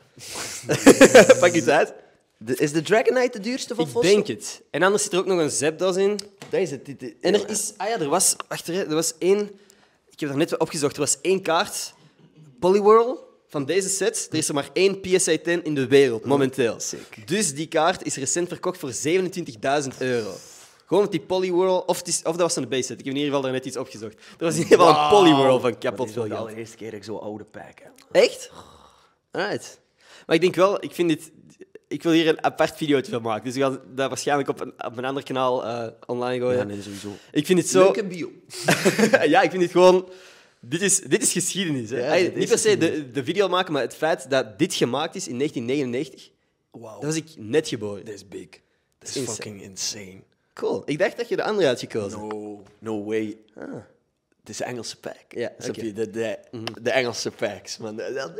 Pak je uit. Is de Dragonite de duurste van Ik Fossil? denk het. En anders zit er ook nog een Zepdos in. Dat is het. En er is... Ah ja, er was... Wacht, er was één... Ik heb er net opgezocht. Er was 1 kaart. Polywhirl van deze set. Er is er maar 1 PSA 10 in de wereld, momenteel. Sick. Dus die kaart is recent verkocht voor €27.000. Gewoon met die Polywhirl... Of dat was een base set. Ik heb in ieder geval daar net iets opgezocht. Er was in ieder geval een Polywhirl van Dat kapot is veel ook de geld. allereerste keer dat ik zo'n oude pack heb. Echt? Alright. Maar ik denk wel... Ik wil hier een apart video van maken. Dus we gaan dat waarschijnlijk op een ander kanaal online gooien. Ja, nee, sowieso. Ik vind het zo... Leuke bio. Ja, ik vind het gewoon... Dit is geschiedenis. Hè. Ja, dit is niet per se de video maken, maar het feit dat dit gemaakt is in 1999, Wauw. dat was ik net geboren. Dit is big. Dit is Insane. fucking insane. Cool. Ik dacht dat je de andere had gekozen. No way. Het is een Engelse pack. Ja, Snap oké. je? De Engelse packs, man.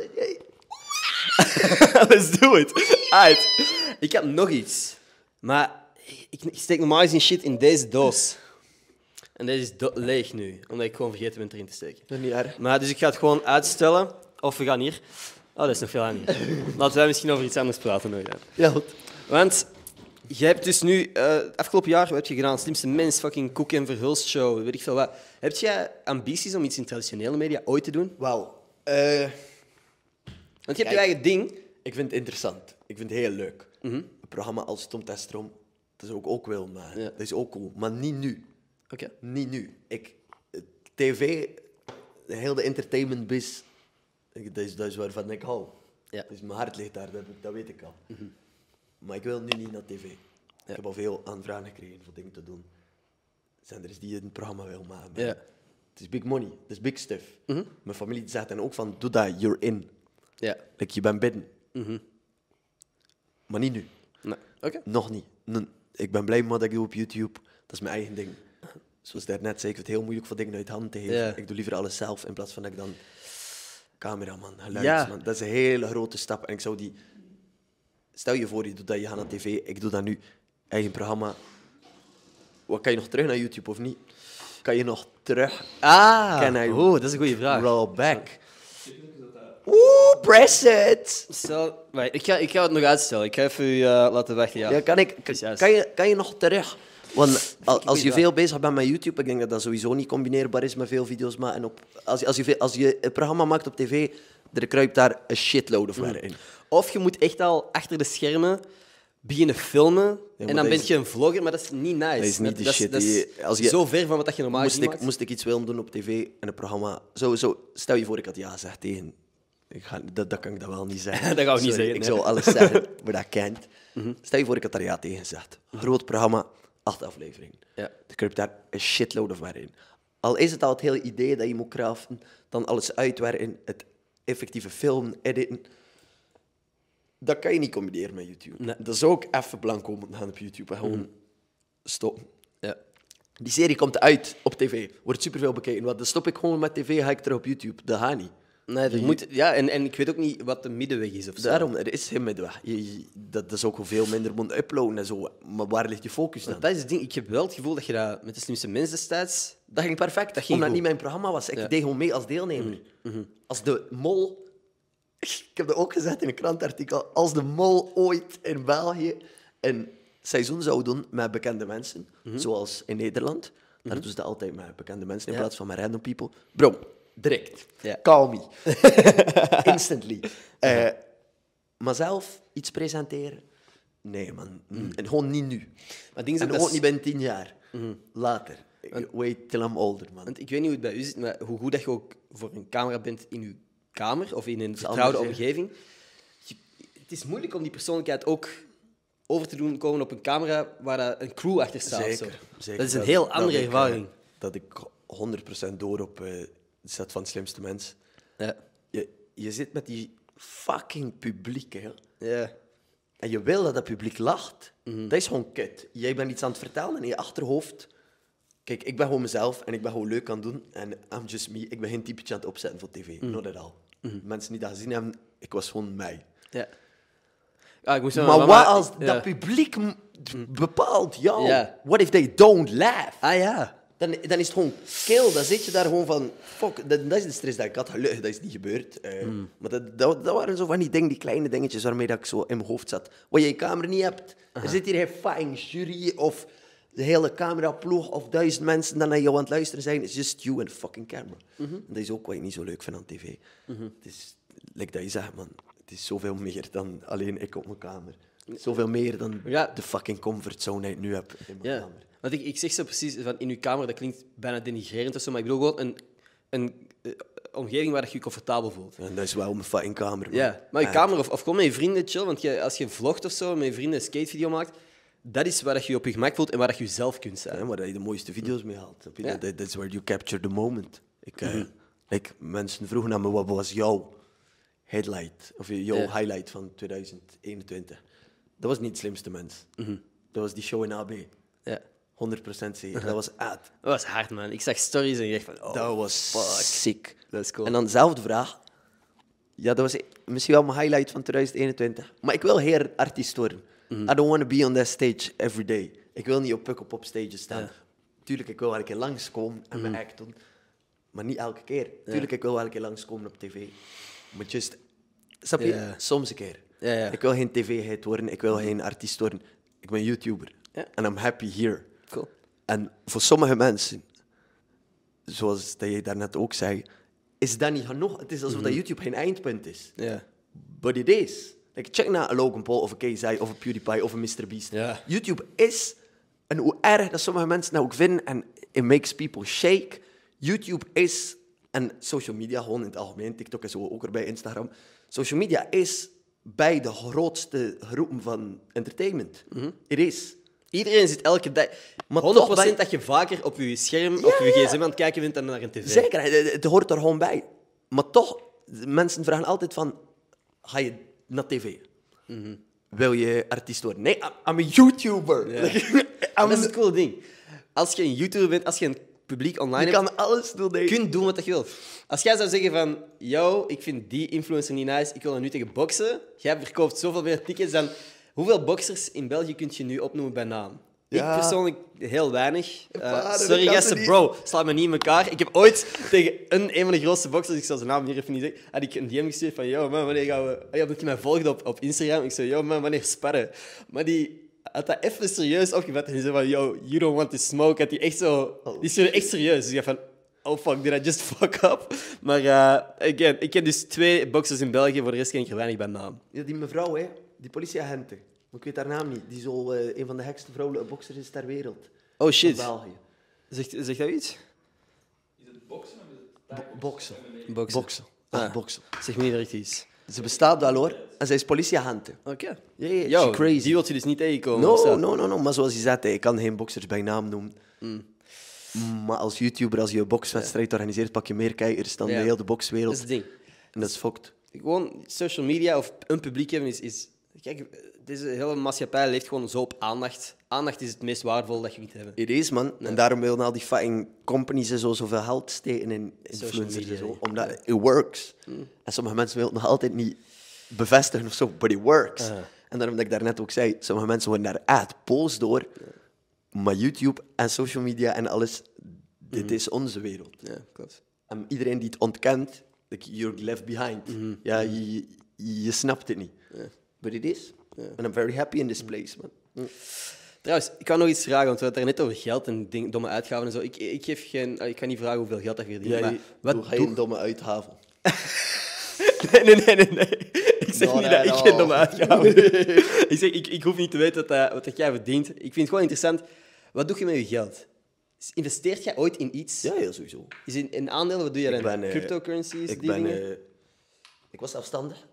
Let's do it. Alright. Ik had nog iets. Maar ik steek normaal gezien shit in deze doos. En deze is leeg nu, omdat ik gewoon vergeten ben erin te steken. Dat is niet erg. Maar dus ik ga het gewoon uitstellen. Of we gaan hier. Oh, dat is nog veel aan hier. Laten wij misschien over iets anders praten nog. Ja. Ja, goed. Want je hebt dus nu... afgelopen jaar, wat heb je gedaan? Slimste Mens, fucking Koek en Verhulst show, weet ik veel wat. Heb jij ambities om iets in traditionele media ooit te doen? Wauw. Want je hebt je eigen ding. Ik vind het interessant. Ik vind het heel leuk. Een programma als Tom Testrom, dat is ook wil, maar Ja. dat is ook cool. Maar niet nu. Oké. Niet nu. TV heel de entertainment biz, dat is waarvan ik hou. Ja. Dus mijn hart ligt daar, dat weet ik al. Maar ik wil nu niet naar tv. Ik heb al veel aanvragen gekregen voor dingen te doen. Zenders die een programma wil maken. Ja. Het is big money, het is big stuff. Mijn familie zegt dan ook van, doe dat, you're in. Ja. Like, je bent binnen. Maar niet nu. Nee. Oké. Nog niet. Ik ben blij met wat ik doe op YouTube. Dat is mijn eigen ding. Zoals daarnet zei, ik vind het heel moeilijk voor dingen uit handen te geven. Ja. Ik doe liever alles zelf in plaats van dat ik dan cameraman, Ja. geluidsman. Dat is een hele grote stap. En ik zou die... Stel je voor, je doet dat, je gaat naar tv. Ik doe dat nu. Eigen programma. Wat, kan je nog terug naar YouTube of niet? Kan je nog terug? Can I dat is een goede vraag. roll back? Oeh, press it! Stel, ik ga het nog uitstellen. Ik ga even u laten wachten. Ja. Ja, Juist. kan je nog terug? Want als je veel bezig bent met YouTube, ik denk dat dat sowieso niet combineerbaar is met veel video's maken. En als je een programma maakt op tv, er kruipt daar een shitload of werk in. Of je moet echt al achter de schermen beginnen filmen. maar En dan dat ben is- je een vlogger, maar dat is niet nice. Dat is niet de shit. Dat is Als je- zo ver van wat je normaal gezien maakt. Moest ik iets willen doen op tv en een programma... Stel je voor, ik had ja gezegd tegen... Dat kan ik dan wel niet zeggen. Dat gaan we niet Sorry, zeggen, Ik nee. zou alles zeggen, maar dat kent. Stel je voor, ik had daar ja tegen gezegd. Groot programma, 8 afleveringen. Ja. Er kruipt daar een shitload of werk in. Al is het al het hele idee dat je moet craften, dan alles uitwerken, het effectieve filmen, editen. Dat kan je niet combineren met YouTube. Nee. Dat zou ook even blanco moeten gaan op YouTube en gewoon stoppen. Ja. Die serie komt uit op tv, wordt superveel bekeken. Want dan stop ik gewoon met tv, ga ik terug op YouTube. Dat gaat niet. Nee, dat moet, ja, en ik weet ook niet wat de middenweg is of zo. Daarom, er is geen middenweg. Dat is ook veel minder moet uploaden en zo. Maar waar ligt je focus dan? Want dat is het ding. Ik heb wel het gevoel dat je dat met de slimste mensen destijds... Dat ging perfect, ging omdat het goed. niet mijn programma was. Ik deed gewoon mee als deelnemer. Als de mol... Ik heb dat ook gezet in een krantartikel. Als de mol ooit in België een seizoen zou doen met bekende mensen, zoals in Nederland, dan doen ze dat altijd met bekende mensen in plaats van met random people. Bro, direct. Ja. Call me. Instantly. Maar zelf iets presenteren? Nee, man. En gewoon niet nu. Maar dingen En zijn ook niet binnen 10 jaar. Later. Wait till I'm older, man. Want ik weet niet hoe het bij u zit, maar hoe goed dat je ook voor een camera bent in uw kamer of in een vertrouwde anders, hè. omgeving. Het is moeilijk om die persoonlijkheid ook over te doen komen op een camera waar dat een crew achter staat. of zo. Zeker. Dat is een heel andere ik, ervaring. dat ik 100% door op de set van het slimste mens. Ja. Je zit met die fucking publiek, hè. Ja. En je wil dat publiek lacht. Dat is gewoon kut. Jij bent iets aan het vertellen en in je achterhoofd... Kijk, ik ben gewoon mezelf en ik ben gewoon leuk aan het doen. En I'm just me. Ik ben geen typetje aan het opzetten voor tv. Not at all. Mensen die dat gezien hebben, ik was gewoon mij. Ja. Ja, ik moest Maar zeggen, wat als ja. dat publiek bepaalt jou? Ja. What if they don't laugh? Ah ja. Dan is het gewoon kill. Dan zit je daar gewoon van... Fuck, dat is de stress dat ik had. Gelukkig, dat is niet gebeurd. Maar dat waren zo van die dingen, die kleine dingetjes waarmee dat ik zo in mijn hoofd zat. Wat je camera niet hebt. Er zit hier geen fucking jury of de hele cameraploeg of 1000 mensen die naar jou aan het luisteren zijn. It's just you and the fucking camera. En dat is ook wat ik niet zo leuk vind aan tv. Het is, like dat je zegt, man. Het is zoveel meer dan alleen ik op mijn kamer. Zoveel meer dan Ja. de fucking comfortzone die ik nu heb in mijn Ja. kamer. Want ik zeg zo precies, van in uw kamer, dat klinkt bijna denigrerend of zo, maar ik bedoel gewoon een omgeving waar je je comfortabel voelt. En dat is wel mijn fucking kamer, man. Ja, maar je Echt. kamer of gewoon met je vrienden chill, want als je vlogt of zo, met je vrienden een skatevideo maakt, dat is waar dat je je op je gemak voelt en waar dat je zelf kunt zijn. Ja, waar je de mooiste video's mee haalt. Snap je? Ja. Dat is where you capture the moment. Mensen vroegen naar me, wat was jouw headlight, of jouw highlight van 2021? Dat was niet het slimste mens. Dat was die show in AB. Ja. 100% zeker. Dat was uit. Dat was hard, man. Ik zag stories en ik dacht van, oh, Dat was sick. dat is cool. En dan dezelfde vraag. Ja, dat was misschien wel mijn highlight van 2021. Maar ik wil heel artiest worden. I don't want to be on that stage every day. Ik wil niet op Pukkelpop stage staan. Ja. Tuurlijk, ik wil wel een keer langskomen en mijn act doen. Maar niet elke keer. Tuurlijk, ik wil wel een keer langskomen op tv. Maar just... Snap je? Ja. Soms een keer. Ja, ja. Ik wil geen tv-hit worden. Ik wil geen artiest worden. Ik ben YouTuber. Ja. En I'm happy here. Cool. En voor sommige mensen, zoals dat je daarnet ook zei, is dat niet genoeg. Het is alsof dat YouTube geen eindpunt is. Ja. But it is. Like, check naar een Logan Paul of een KZI of een PewDiePie of een MrBeast. Ja. YouTube is, en hoe erg dat sommige mensen dat ook vinden, en it makes people shake, YouTube is En social media, gewoon in het algemeen, TikTok en zo, ook erbij, Instagram. Social media is bij de grootste groepen van entertainment. Er is. Iedereen zit elke dag... Maar 100% toch bij- dat je vaker op je scherm, op je gsm aan het kijken bent dan naar een tv. Zeker, het hoort er gewoon bij. Maar toch, mensen vragen altijd van... Ga je naar tv? Wil je artiest worden? Nee, I'm a YouTuber. Dat is het coole ding. Als je een YouTuber bent, als je een publiek online Je hebt, kan alles doen. je kunt doen wat je wilt. Als jij zou zeggen van... Yo, ik vind die influencer niet nice, ik wil er nu tegen boksen. Jij verkoopt zoveel meer tickets dan... Hoeveel boxers in België kun je nu opnoemen bij naam? Ja. Ik persoonlijk heel weinig. Vader, Sorry, dat kan gasten, niet. bro. Slaat me niet in elkaar. Ik heb ooit tegen een van de grootste boxers, ik zal zijn naam hier even niet zeggen, had ik een DM gestuurd van, yo man, wanneer gaan we... Omdat hij mij volgde op Instagram. Ik zei, yo man, wanneer sparren? Maar die had dat even serieus opgevat. En die zei van, yo, you don't want to smoke. Had die echt zo... Die stuurde echt serieus. Dus ik dacht van, oh fuck, did I just fuck up? Maar again, ik ken dus 2 boxers in België, voor de rest ken ik er weinig bij naam. Ja, die mevrouw, hè, die politieagenten. Maar ik weet haar naam niet. Die zo een van de gekste vrouwelijke boxers is ter wereld. Oh shit. Van België. Zegt dat iets? Boksen. Boksen. Boksen. Ah. Boksen. Zeg me niet direct iets. Ze bestaat wel, hoor. En zij is politieagenten. Oké. Ja, ja, Yo, she crazy. die wil je dus niet tegenkomen. of zo? No. Maar zoals je zegt, ik kan geen boxers bij naam noemen. Maar als YouTuber, als je een bokswedstrijd organiseert, pak je meer kijkers dan Ja. de hele bokswereld. Dat is het ding. En dat is fucked. Gewoon social media of een publiek hebben is... Kijk, deze hele maatschappij leeft gewoon zo op aandacht. Aandacht is het meest waardevol dat je kunt hebben. Het is, man. En daarom willen al die fucking companies en zo zoveel geld steken in influencers media, en zo. ja. Omdat it works. En sommige mensen willen het nog altijd niet bevestigen of zo, but it works. En daarom dat ik daarnet ook zei, sommige mensen worden daar echt boos door. Maar YouTube en social media en alles, dit is onze wereld. Ja, klopt. En iedereen die het ontkent, like, you're left behind. Ja, je snapt het niet. But it is. And I'm very happy in this place, man. Trouwens, ik kan nog iets vragen, want we hadden het net over geld en domme uitgaven en zo. Ik kan niet vragen hoeveel geld dat je verdient, maar wat ga je een domme uithaven? Nee. Ik zeg No, niet no, dat ik no. geen domme uitgaven Ik zeg, ik hoef niet te weten wat dat jij verdient. Ik vind het gewoon interessant. Wat doe je met je geld? Investeert jij ooit in iets? Ja, sowieso. Is in aandelen? Wat doe je dan? ben, Cryptocurrencies? die dingen? Ik was zelfstandig.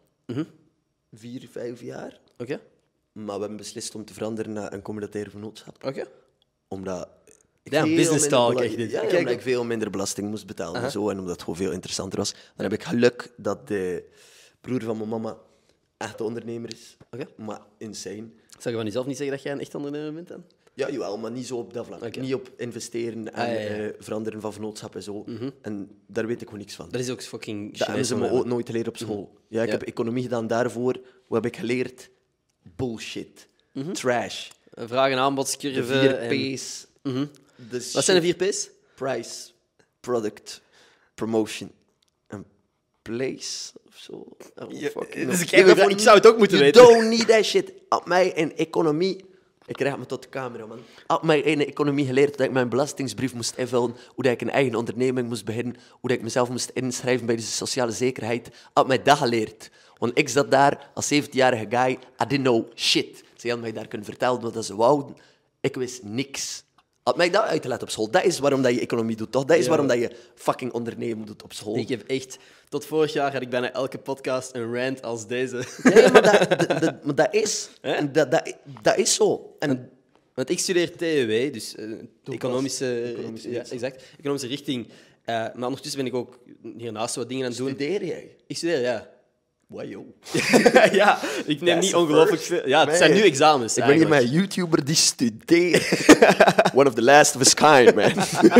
4, 5 jaar. Oké. Maar we hebben beslist om te veranderen naar een communautaire vennootschap. Oké. Omdat ik Ja, veel business minder talk, bela- echt dit. Ja, Kijk, omdat ik veel minder belasting moest betalen en zo. En omdat het gewoon veel interessanter was. Dan heb ik geluk dat de broer van mijn mama echt de ondernemer is. Oké. Maar insane. Zou je van jezelf niet zeggen dat jij een echt ondernemer bent dan? Ja, jawel, maar niet zo op dat vlak. Oké. Niet op investeren en ja. veranderen van vennootschap en zo. En daar weet ik gewoon niks van. Dat is ook fucking Dat hebben ze me ook nooit geleerd op school. Ja, ik Ja. heb economie gedaan daarvoor. Wat heb ik geleerd? Bullshit. Trash. Vraag- en De aanbodscurve. 4 en- P's. De Wat zijn de 4 P's? Price, product, promotion en place of zo. Oh, fucking dus no. ik zou het ook moeten you weten. don't need that shit. Had mij in economie... Ik krijg me tot de camera, man. Had mij in economie geleerd dat ik mijn belastingsbrief moest invullen, hoe dat ik een eigen onderneming moest beginnen, hoe dat ik mezelf moest inschrijven bij de sociale zekerheid. Had mij dat geleerd. Want ik zat daar als 17-jarige guy, I didn't know shit. Ze hadden mij daar kunnen vertellen wat ze wouden. Ik wist niks. Had mij dat uitgelegd op school. Dat is waarom dat je economie doet, toch? Dat is waarom dat je fucking ondernemen doet op school. Ik heb echt... Tot vorig jaar had ik bijna elke podcast een rant als deze. Nee, maar maar dat is... Dat is zo. En Want ik studeer TEW, dus economische wetenschap. exact, economische richting. Maar ondertussen ben ik ook hiernaast wat dingen aan het doen. studeer jij? Ik studeer, ja. Wow. Ja, ik neem That's niet the ongelooflijk first. veel... Ja, het Man. zijn nu examens, Ik ben hier met eigenlijk. een YouTuber die studeert. One of the last of his kind, man.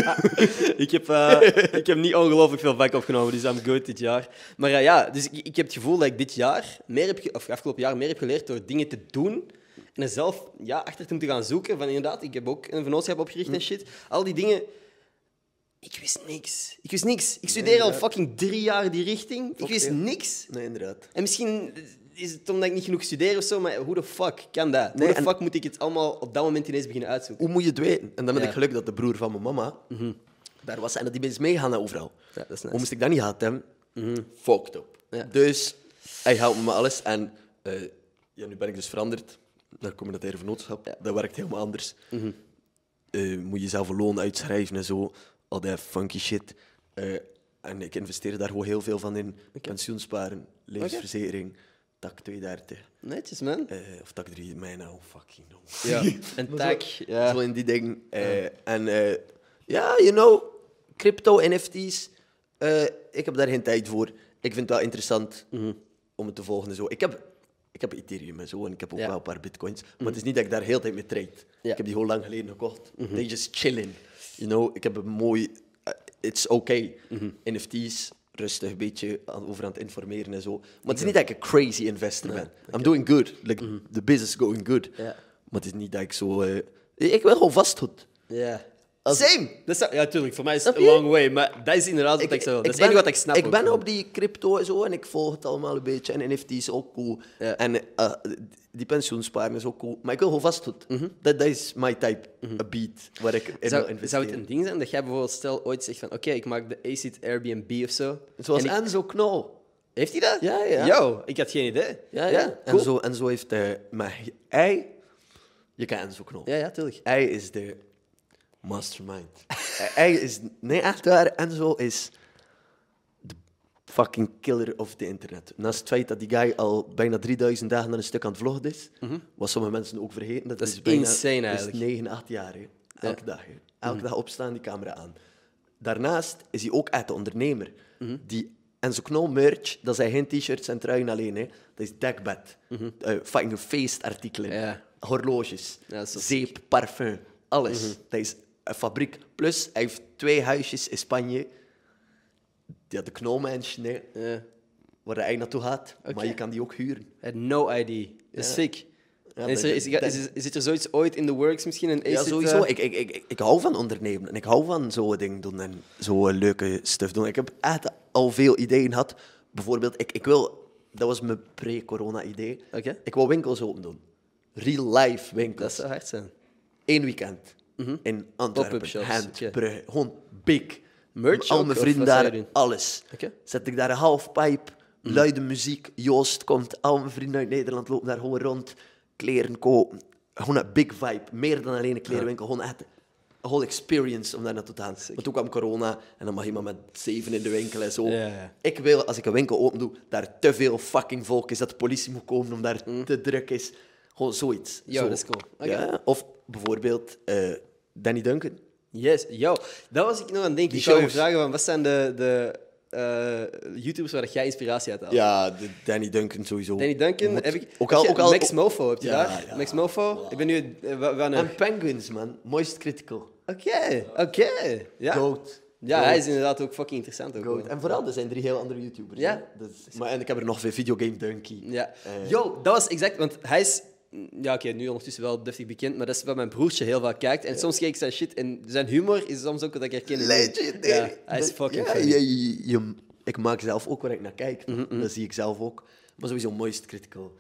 Ik heb niet ongelooflijk veel vak opgenomen, dus I'm good dit jaar. Maar ja, dus ik heb het gevoel dat ik dit jaar, afgelopen jaar, meer heb geleerd door dingen te doen en er zelf achter te moeten gaan zoeken. Van inderdaad, ik heb ook een vennootschap opgericht en shit. Al die dingen... Ik wist niks. Ik studeer al fucking 3 jaar die richting. Ik wist ja. niks. Nee, inderdaad. En misschien is het omdat ik niet genoeg studeer of zo, maar hoe de fuck kan dat? Nee, Hoe de en- fuck moet ik het allemaal op dat moment ineens beginnen uitzoeken? Hoe moet je het weten? En dan had Ja. ik geluk dat de broer van mijn mama daar was en dat die mensen meegaan naar overal. Ja, dat is nice. Hoe moest ik dat niet gehad hebben? Fucked up. Ja. Dus hij helpt me met alles. En nu ben ik dus veranderd naar communautaire vennootschap. Dat werkt helemaal anders. Moet je zelf een loon uitschrijven en zo. Al die funky shit. En ik investeer daar gewoon heel veel van in. Pensioensparen, levensverzekering, tak 230. Netjes, man. Of tak 3, mij nou, fucking no. Ja. En tak. Ja. Zo in die dingen. Ja, you know, crypto, NFT's. Ik heb daar geen tijd voor. Ik vind het wel interessant om het te volgen en zo. Ik heb Ethereum en zo en ik heb ook wel een paar bitcoins. Maar het is niet dat ik daar heel de tijd mee trade. Ja. Ik heb die heel lang geleden gekocht. They just chilling. You know, ik heb een mooi... it's okay. NFT's, rustig een beetje over aan het informeren en zo. Maar het is niet dat ik een crazy investor ben. I'm doing good. Like, the business is going good. Ja. Maar het is niet dat ik zo... ik wil gewoon vastgoed. Ja. Same! Ja, tuurlijk. Voor mij is Snap het je? a long way. Maar dat is inderdaad wat ik zo... Dat is het enige wat ik snap. Ik ook ben gewoon. op die crypto en zo en ik volg het allemaal een beetje. En NFT is ook cool. Ja. En die pensioensparen is ook cool. Maar ik wil gewoon vastgoed. Dat is my type. A beat waar ik in wil Zou investeren. het een ding zijn dat jij bijvoorbeeld stel ooit zegt van oké, ik maak de ACID Airbnb of zo. Zoals En ik- Enzo Knol. Heeft hij dat? Ja, ja. Yo, ik had geen idee. Ja. Cool. En zo heeft... maar hij... Je kent Enzo Knol. Ja, tuurlijk. Hij is de mastermind. Hij is... Nee, echt waar. Enzo is de fucking killer of the internet. Naast het feit dat die guy al bijna 3000 dagen aan een stuk aan het vloggen is, wat sommige mensen ook vergeten. Dat is bijna, insane dat is eigenlijk. 9, 8 jaar. Hè. Elke dag. Hè. Elke dag opstaan, die camera aan. Daarnaast is hij ook echt de ondernemer. Die Enzo Knol merch, dat zijn geen t-shirts en truien alleen. Hè. Dat is dekbed. Fucking feestartikelen. Ja. Horloges. Ja, dat is zo zeep, parfum. Alles. Dat is een fabriek. Plus, hij heeft 2 huisjes in Spanje. Die had de Knolmansion, hè, Ja. waar hij naartoe gaat. Maar je kan die ook huren. No ID. Dat is Ja. sick. Ja, En is er zoiets ooit in the works misschien? Een Ja, ACID, sowieso. Ik hou van ondernemen. En ik hou van zo'n dingen doen en zo'n leuke stuff doen. Ik heb echt al veel ideeën gehad. Bijvoorbeeld, ik wil... Dat was mijn pre-corona-idee. Oké. Ik wil winkels open doen. Real-life Dat winkels. zou hard zijn. 1 weekend. In Antwerpen, Pop-up shops, Gent, oké. Brugge. Gewoon big. Merch Al ook, mijn of vrienden wat zou je daar, doen? alles. Oké. Zet ik daar een halfpipe, luide muziek, Joost komt, al mijn vrienden uit Nederland lopen daar gewoon rond, kleren kopen. Gewoon een big vibe, meer dan alleen een klerenwinkel, gewoon echt een whole experience om daar naartoe te gaan. Maar toen kwam corona en dan mag iemand met 7 in de winkel en zo. Ja. Ik wil, als ik een winkel open doe, daar te veel fucking volk is, dat de politie moet komen om daar te druk is. Gewoon zoiets. Yo, Zo. dat is cool. Oké. Ja, of bijvoorbeeld Danny Duncan. Yes, yo. Dat was ik nog aan het denken. Die Ik zou je shows. vragen, van, wat zijn de YouTubers waar jij inspiratie uit haalt? Ja, Danny Duncan sowieso. Danny Duncan, Moet- heb ik... Ook heb al, je ook al, Max Mofo, heb je Ja, daar? ja. Max Mofo? Ik ben nu... Wanneer? En Penguins, man. Moist Critical. Oké. Ja. Goat. Ja, Goat. hij is inderdaad ook fucking interessant. Ook, Goat. hoor. En vooral, er zijn 3 heel andere YouTubers. Ja. hè. En ik heb er nog veel Videogame Donkey. Ja. Yo, dat was exact... Want hij is... Ja, oké, nu ondertussen wel deftig bekend, maar dat is wat mijn broertje heel vaak kijkt. En soms kijk ik zijn shit en zijn humor is soms ook wat ik herken. Legend, Ja, hij is fucking ja, funny. ik maak zelf ook waar ik naar kijk. Dat zie ik zelf ook. Maar sowieso Moist Critical.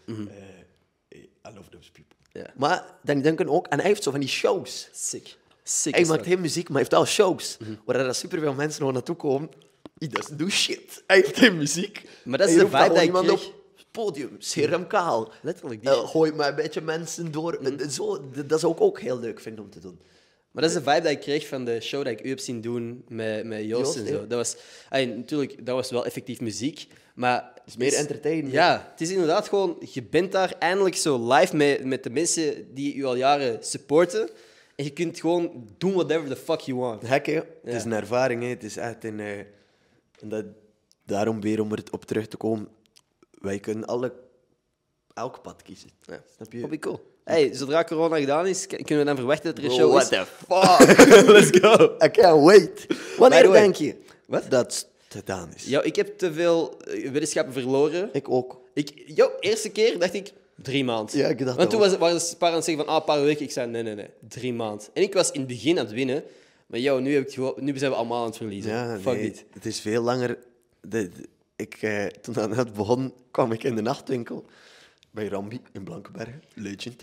I love those people. Ja. Maar Danny Duncan ook. En hij heeft zo van die shows. Sick. Sick Hij as maakt fuck. geen muziek, maar hij heeft wel shows. Waar er superveel mensen gewoon naartoe komen. He doesn't do shit. Hij heeft geen muziek. Maar dat is Hij de roept vibe gewoon dat ik iemand kreeg. op het podium. Scheer hem kaal. Letterlijk, die Gooi maar een beetje mensen door. Dat zou ik ook heel leuk vinden om te doen. Maar dat is de vibe dat ik kreeg van de show dat ik u heb zien doen met Joost Joost, en zo. ja. Dat was, natuurlijk, dat was wel effectief muziek, maar... Het is meer entertainment. Ja, het is inderdaad gewoon... Je bent daar eindelijk zo live met de mensen die u al jaren supporten. En je kunt gewoon doen whatever the fuck you want. Gek, hè? Het is een ervaring, hè? Het is echt een... en daarom weer om erop terug te komen. Wij kunnen elk pad kiezen. Ja. Snap je? Dat be cool. Hey, zodra corona gedaan is, kunnen we dan verwachten dat er een Bro, show what is? the fuck? Let's go. I can't wait. By Wanneer the way. denk je Wat? dat het gedaan is? Ja, ik heb te veel weddenschappen verloren. Ik ook. Eerste keer dacht ik 3 maanden. Ja, ik dacht Want toen dat waren een paar aan het zeggen van een paar weken. Ik zei nee, 3 maanden. En ik was in het begin aan het winnen. Maar nu zijn we allemaal aan het verliezen. Ja, Fuck nee, dit. het is veel langer. Toen dat net begon, kwam ik in de nachtwinkel bij Rambi in Blankenbergen. Legend.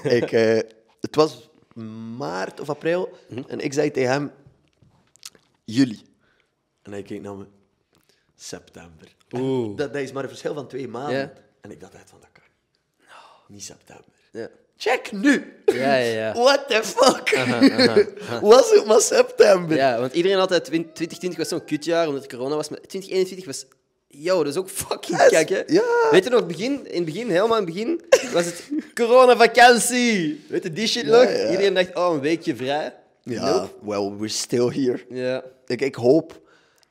Het was maart of april en ik zei tegen hem juli. En hij keek naar me september. En Oeh. Dat is maar een verschil van 2 maanden. Ja. En ik dacht echt van, dat kan. niet september. Ja. Check nu! Ja. What the fuck? Was het maar september? Ja, want iedereen had 2020 was zo'n kutjaar, omdat het corona was. Maar 2021 was... Yo, dat is ook fucking kak, hè? Ja. Weet je nog, helemaal in het begin, was het coronavakantie. Weet je, die shit nog? Ja. Iedereen dacht, oh, een weekje vrij. Ja, Nope. well, we're still here. Ja. Ik hoop...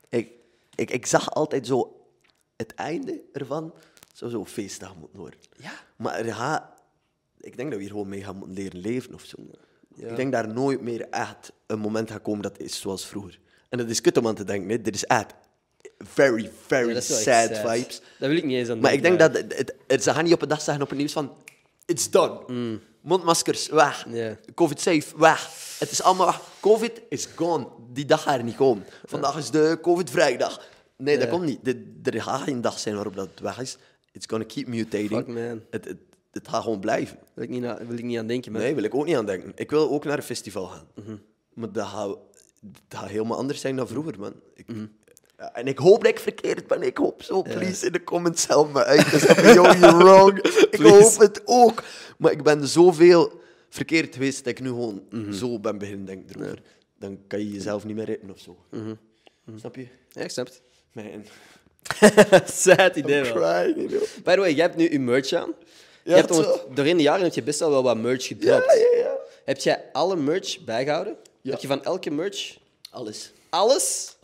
Ik zag altijd zo het einde ervan. Zou zo'n feestdag moeten worden. Ja. Maar ik denk dat we hier gewoon mee gaan moeten leren leven of zo. Ja. Ik denk daar nooit meer echt een moment gaat komen dat is zoals vroeger. En dat is kut om aan te denken. Nee, dit is echt very, very Ja, dat is wel echt sad vibes. Dat wil ik niet eens aan Maar ik denken, denk dat ze gaan niet op een dag zeggen op het nieuws van... It's done. Mondmaskers, weg. Ja. Covid safe, weg. Het is allemaal weg. Covid is gone. Die dag gaat er niet komen. Vandaag is de Covid-vrijdag. Nee, dat komt niet. Er gaat geen dag zijn waarop dat weg is. It's gonna keep mutating. Fuck, man. Het gaat gewoon blijven. Wil ik niet aan denken, man. Nee, wil ik ook niet aan denken. Ik wil ook naar een festival gaan. Maar dat gaat helemaal anders zijn dan vroeger, man. Ja, en ik hoop dat ik verkeerd ben. Ik hoop zo. Please, in de comments help me uit. Dus you're wrong. Ik hoop het ook. Maar ik ben zoveel verkeerd geweest dat ik nu gewoon zo ben beginnen denken erover. Dan kan je jezelf niet meer redden of zo. Snap je? Ja, ik snap het. Man. Sad idee wel. Crying, you know. By the way, jij hebt nu je merch aan. Ja, Je hebt zo. doorheen de jaren heb je best wel wat merch gedropt. Ja. Heb jij alle merch bijgehouden? Ja. Heb je van elke merch Alles. alles?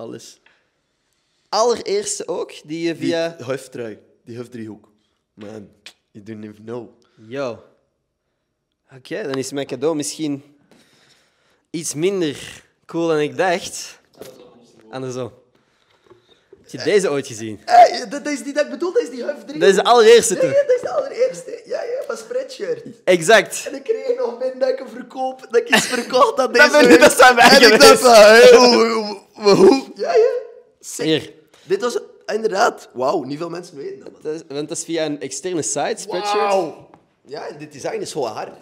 Allereerste ook, die je via... Die huiftrui. Die huifdriehoek. Man, you don't even know. Yo. Oké, dan is mijn cadeau misschien iets minder cool dan ik dacht. Andersom. Heb je deze ooit gezien? Hey, dat is die dat ik bedoel, dat is die huifdriehoek. Dat is de allereerste, Nee, toch? dat is de allereerste. Ja, van Spreadshirt. Exact. En ik kreeg nog binnen dat ik hem verkoop, dat ik iets verkocht aan deze ben- week. dat zijn wij En ik geweest. dacht van, hey, hoe? Ja. Sick. Hier. Dit was inderdaad, wauw, niet veel mensen weten dat, man. Want dat is via een externe site, Spreadshirt. Wauw. Ja, dit design is gewoon hard.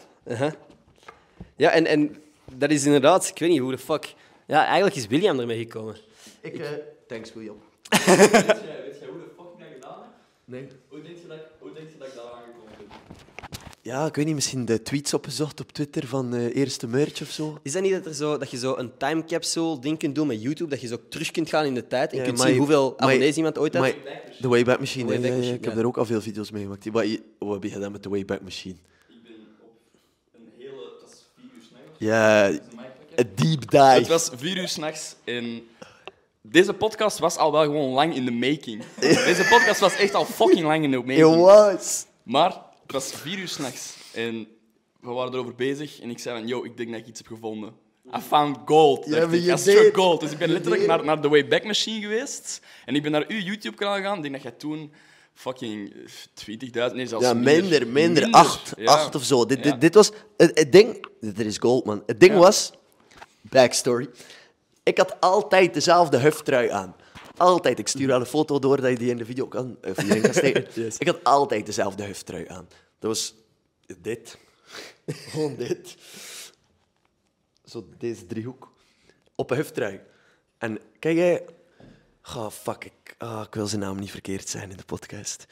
Ja, en dat is inderdaad... Ik weet niet hoe de fuck... Ja, eigenlijk is William ermee gekomen. Thanks, William. Weet jij hoe de fuck ik dat gedaan heb? Nee. Hoe denk je dat ik daar aangekomen ben? Ja, ik weet niet, misschien de tweets opgezocht op Twitter van eerste merch of zo. Is dat niet dat je zo een timecapsule ding kunt doen met YouTube, dat je zo terug kunt gaan in de tijd en Ja, kunt maar zien je- hoeveel maar je- abonnees iemand ooit had? Maar de Wayback Machine, Wayback ja, Machine, ik heb ja. er ook al veel video's mee gemaakt. Wat heb je gedaan met de Wayback Machine? Ik ben op een hele... Dat is 4 uur s'nachts. Ja, Dat is een micpacket. een deep Het dive. was 4 uur s'nachts en deze podcast was al wel gewoon lang in de making. Deze podcast was echt al fucking lang in de It making. was. Maar het was 4 uur s'nachts en we waren erover bezig en ik zei van, yo, ik denk dat ik iets heb gevonden. I found gold. Ja, dacht maar ik. je I struck deed. gold. Dus ik ben Je letterlijk deed. naar de Wayback Machine geweest en ik ben naar uw YouTube-kanaal gegaan. Ik denk dat jij toen fucking 20.000, nee, zelfs Ja, minder. Minder. 8 Ja. of zo. Ja. Dit was... Het ding... Dit is gold, man. Het ding Ja. was... Backstory. Ik had altijd dezelfde huiftrui aan. Altijd. Ik stuur wel een foto door dat je die in de video kan... Of hierin kan steken. Ik had altijd dezelfde huiftrui aan. Dat was... Dit. Gewoon dit. Zo deze driehoek. Op een huiftrui. En kijk jij... Oh, fuck. Ik wil zijn naam niet verkeerd zijn in de podcast.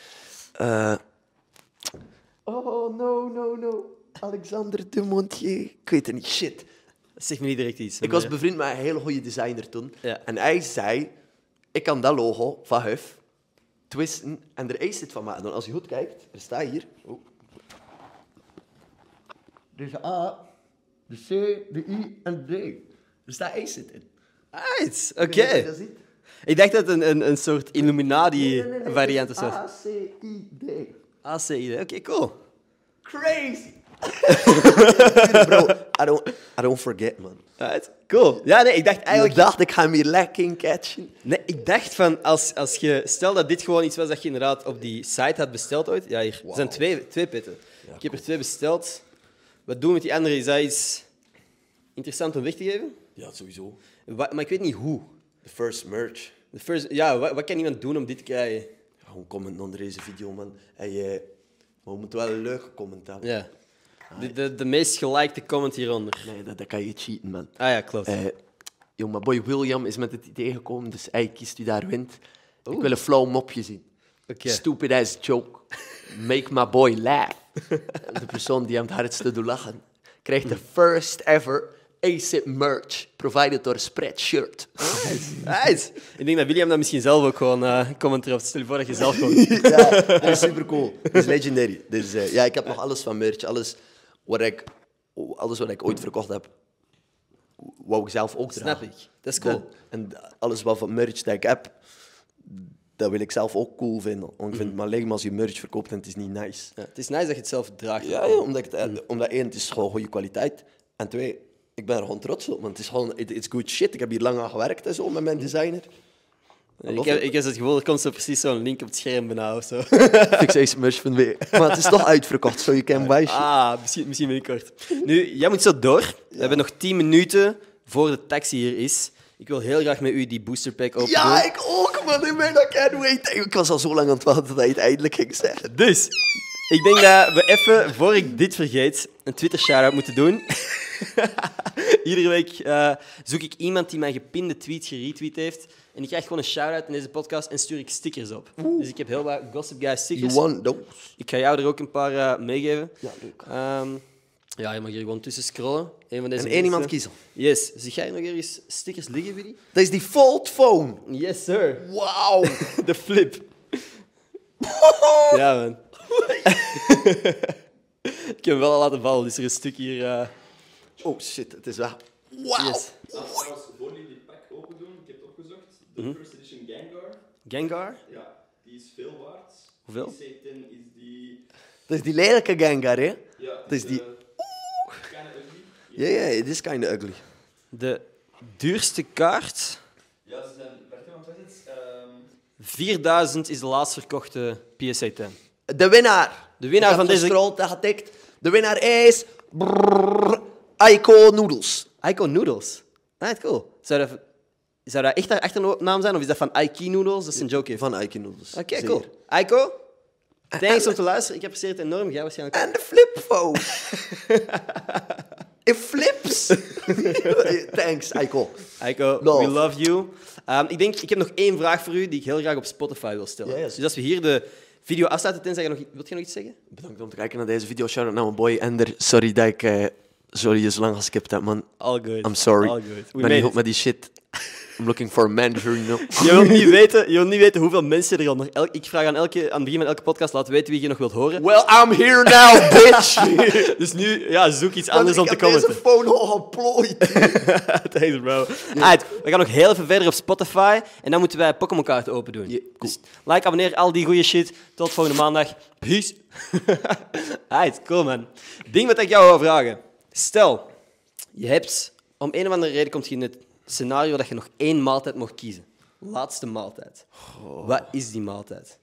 Oh, no. Alexander de Montier. Ik weet het niet. Shit. Zeg me niet direct iets. Ik was bevriend met een hele goede designer toen. Ja. En hij zei... Ik kan dat logo van Huif twisten en er is het van maken. Dan als je goed kijkt, er staat hier... Oh. Er is de A, de C, de I en de D. Er staat ACID in. Right, Ik oké. weet niet of je dat ziet. Ik dacht dat het een soort Illuminati-variant was. A-C-I-D. ACI, oké, cool. Crazy! Bro, I don't forget, man. Right, cool. Ja, nee, ik dacht Ik eigenlijk... dacht, ik ga hem hier lekker in catchen. Nee, ik dacht van, als je... Stel dat dit gewoon iets was dat je inderdaad op die site had besteld ooit. Ja, hier. Er zijn twee pitten. Ik heb er 2 besteld. Wat doen we met die andere? Is dat iets interessant om weg te geven? Ja, sowieso. Maar ik weet niet hoe. The first merch. Wat kan iemand doen om dit te krijgen? Gewoon comment onder deze video, man. Hey, maar we moeten wel een leuke comment hebben. Ja. De meest gelikte comment hieronder. Nee, dat kan je cheaten, man. Ah ja, klopt. Jong, mijn boy William is met het idee gekomen, dus hij kiest wie daar wint. Ik wil een flauw mopje zien. Oké. Stupid ass joke. Make my boy laugh. de persoon die hem het hardste doet lachen, krijgt de first ever ASIP merch, provided door Spreadshirt. Nice. Ik denk dat William dat misschien zelf ook gewoon comment erop. Stel je voor dat je zelf gewoon... Ja, dat is super cool. Dat is legendary. Dus, ja, ik heb nog alles van merch. Alles wat ik ooit verkocht heb, wou ik zelf ook dragen. Snap ik. Dat is cool. En alles wat van merch dat ik heb, dat wil ik zelf ook cool vinden. Want ik vind het maar leuk als je merch verkoopt en het is niet nice. Ja, het is nice dat je het zelf draagt. Ja, omdat één, het is gewoon goede kwaliteit. En twee, ik ben er gewoon trots op. Want het is gewoon, it's good shit. Ik heb hier lang aan gewerkt en zo met mijn designer. Ik heb het gevoel, er komt zo precies zo'n link op het scherm bijna of zo. Fixacemerch.be. Maar het is toch uitverkocht, so you can buy shit. Misschien binnenkort. Nu, jij moet zo door. We hebben nog 10 minuten voor de taxi hier is. Ik wil heel graag met u die booster pack open doen. Ja, ik ook, man. Ik ben dat can't wait. Ik was al zo lang aan het wachten dat hij het eindelijk ging zeggen. Dus, ik denk dat we even, voor ik dit vergeet, een Twitter-shout-out moeten doen. Iedere week zoek ik iemand die mijn gepinde tweets geretweet heeft. En die krijgt gewoon een shout-out in deze podcast en stuur ik stickers op. Dus ik heb heel wat Gossip Guy stickers. You want those? Ik ga jou er ook een paar meegeven. Ja, leuk. Ja, je mag hier gewoon tussen scrollen. Een van deze En één iemand mensen. kiezen. Yes. Zie jij nog ergens stickers liggen, Willy? Dat is die Fold Phone. Yes, sir. Wauw. De flip. Ja, man. Ik heb hem wel al laten vallen, dus er is een stuk hier... Oh shit, het is weg. Wauw. Yes. Trouwens, voor jullie die pack open doen, ik heb het opgezocht. De First Edition Gengar, Gengar? ja, die is veel waard. Hoeveel? Die C10 is die... Dat is die lelijke Gengar, hè? Ja, Dat is die... Kinda ugly. Ja, ja, het is kind of ugly. De duurste kaart... Ja, ze zijn... Wacht, wat is het? 4000 is de laatst verkochte PSA 10. De winnaar. De winnaar Ik van heb deze- gescrolld en getikt. De winnaar is... Aiko Noodles. Ico Noodles. Right, cool. Zou dat echt haar achternaam zijn, of is dat van Ike Noodles? Dat is een joke even. Van Aiko Noodles. Oké, Zeer. cool. Ico, thanks om te luisteren. Ik apprecieer het enorm. Jij waarschijnlijk ook. En de flipphone. It flips. Thanks, Aiko. Ico, Love. we love you. Ik heb nog één vraag voor u die ik heel graag op Spotify wil stellen. Ja, yes. Dus als we hier de video afsluiten, tenzij je wilt je nog iets zeggen? Bedankt om te kijken naar deze video. Shout-out naar mijn boy Ender. Sorry dat ik... sorry je zo lang geskipt heb, man. All good. I'm sorry. All good. Ik We ben niet made goed it. met die shit. I'm looking for a manager, you know. Je wilt niet weten hoeveel mensen er al nog... Ik vraag aan het begin van elke podcast, laat weten wie je nog wilt horen. Well, I'm here now, bitch. Dus nu, ja, zoek iets anders om te Ik heb deze commenten. phone al geplooid. Thanks, bro. Alright, we gaan nog heel even verder op Spotify en dan moeten wij Pokémon-kaarten open doen. Yeah, cool. Dus like, abonneer, al die goede shit. Tot volgende maandag. Peace. Alright, cool, man. Ding wat ik jou wil vragen. Stel, je hebt... Om een of andere reden komt je in het scenario dat je nog 1 maaltijd mag kiezen. Laatste maaltijd. Wat is die maaltijd?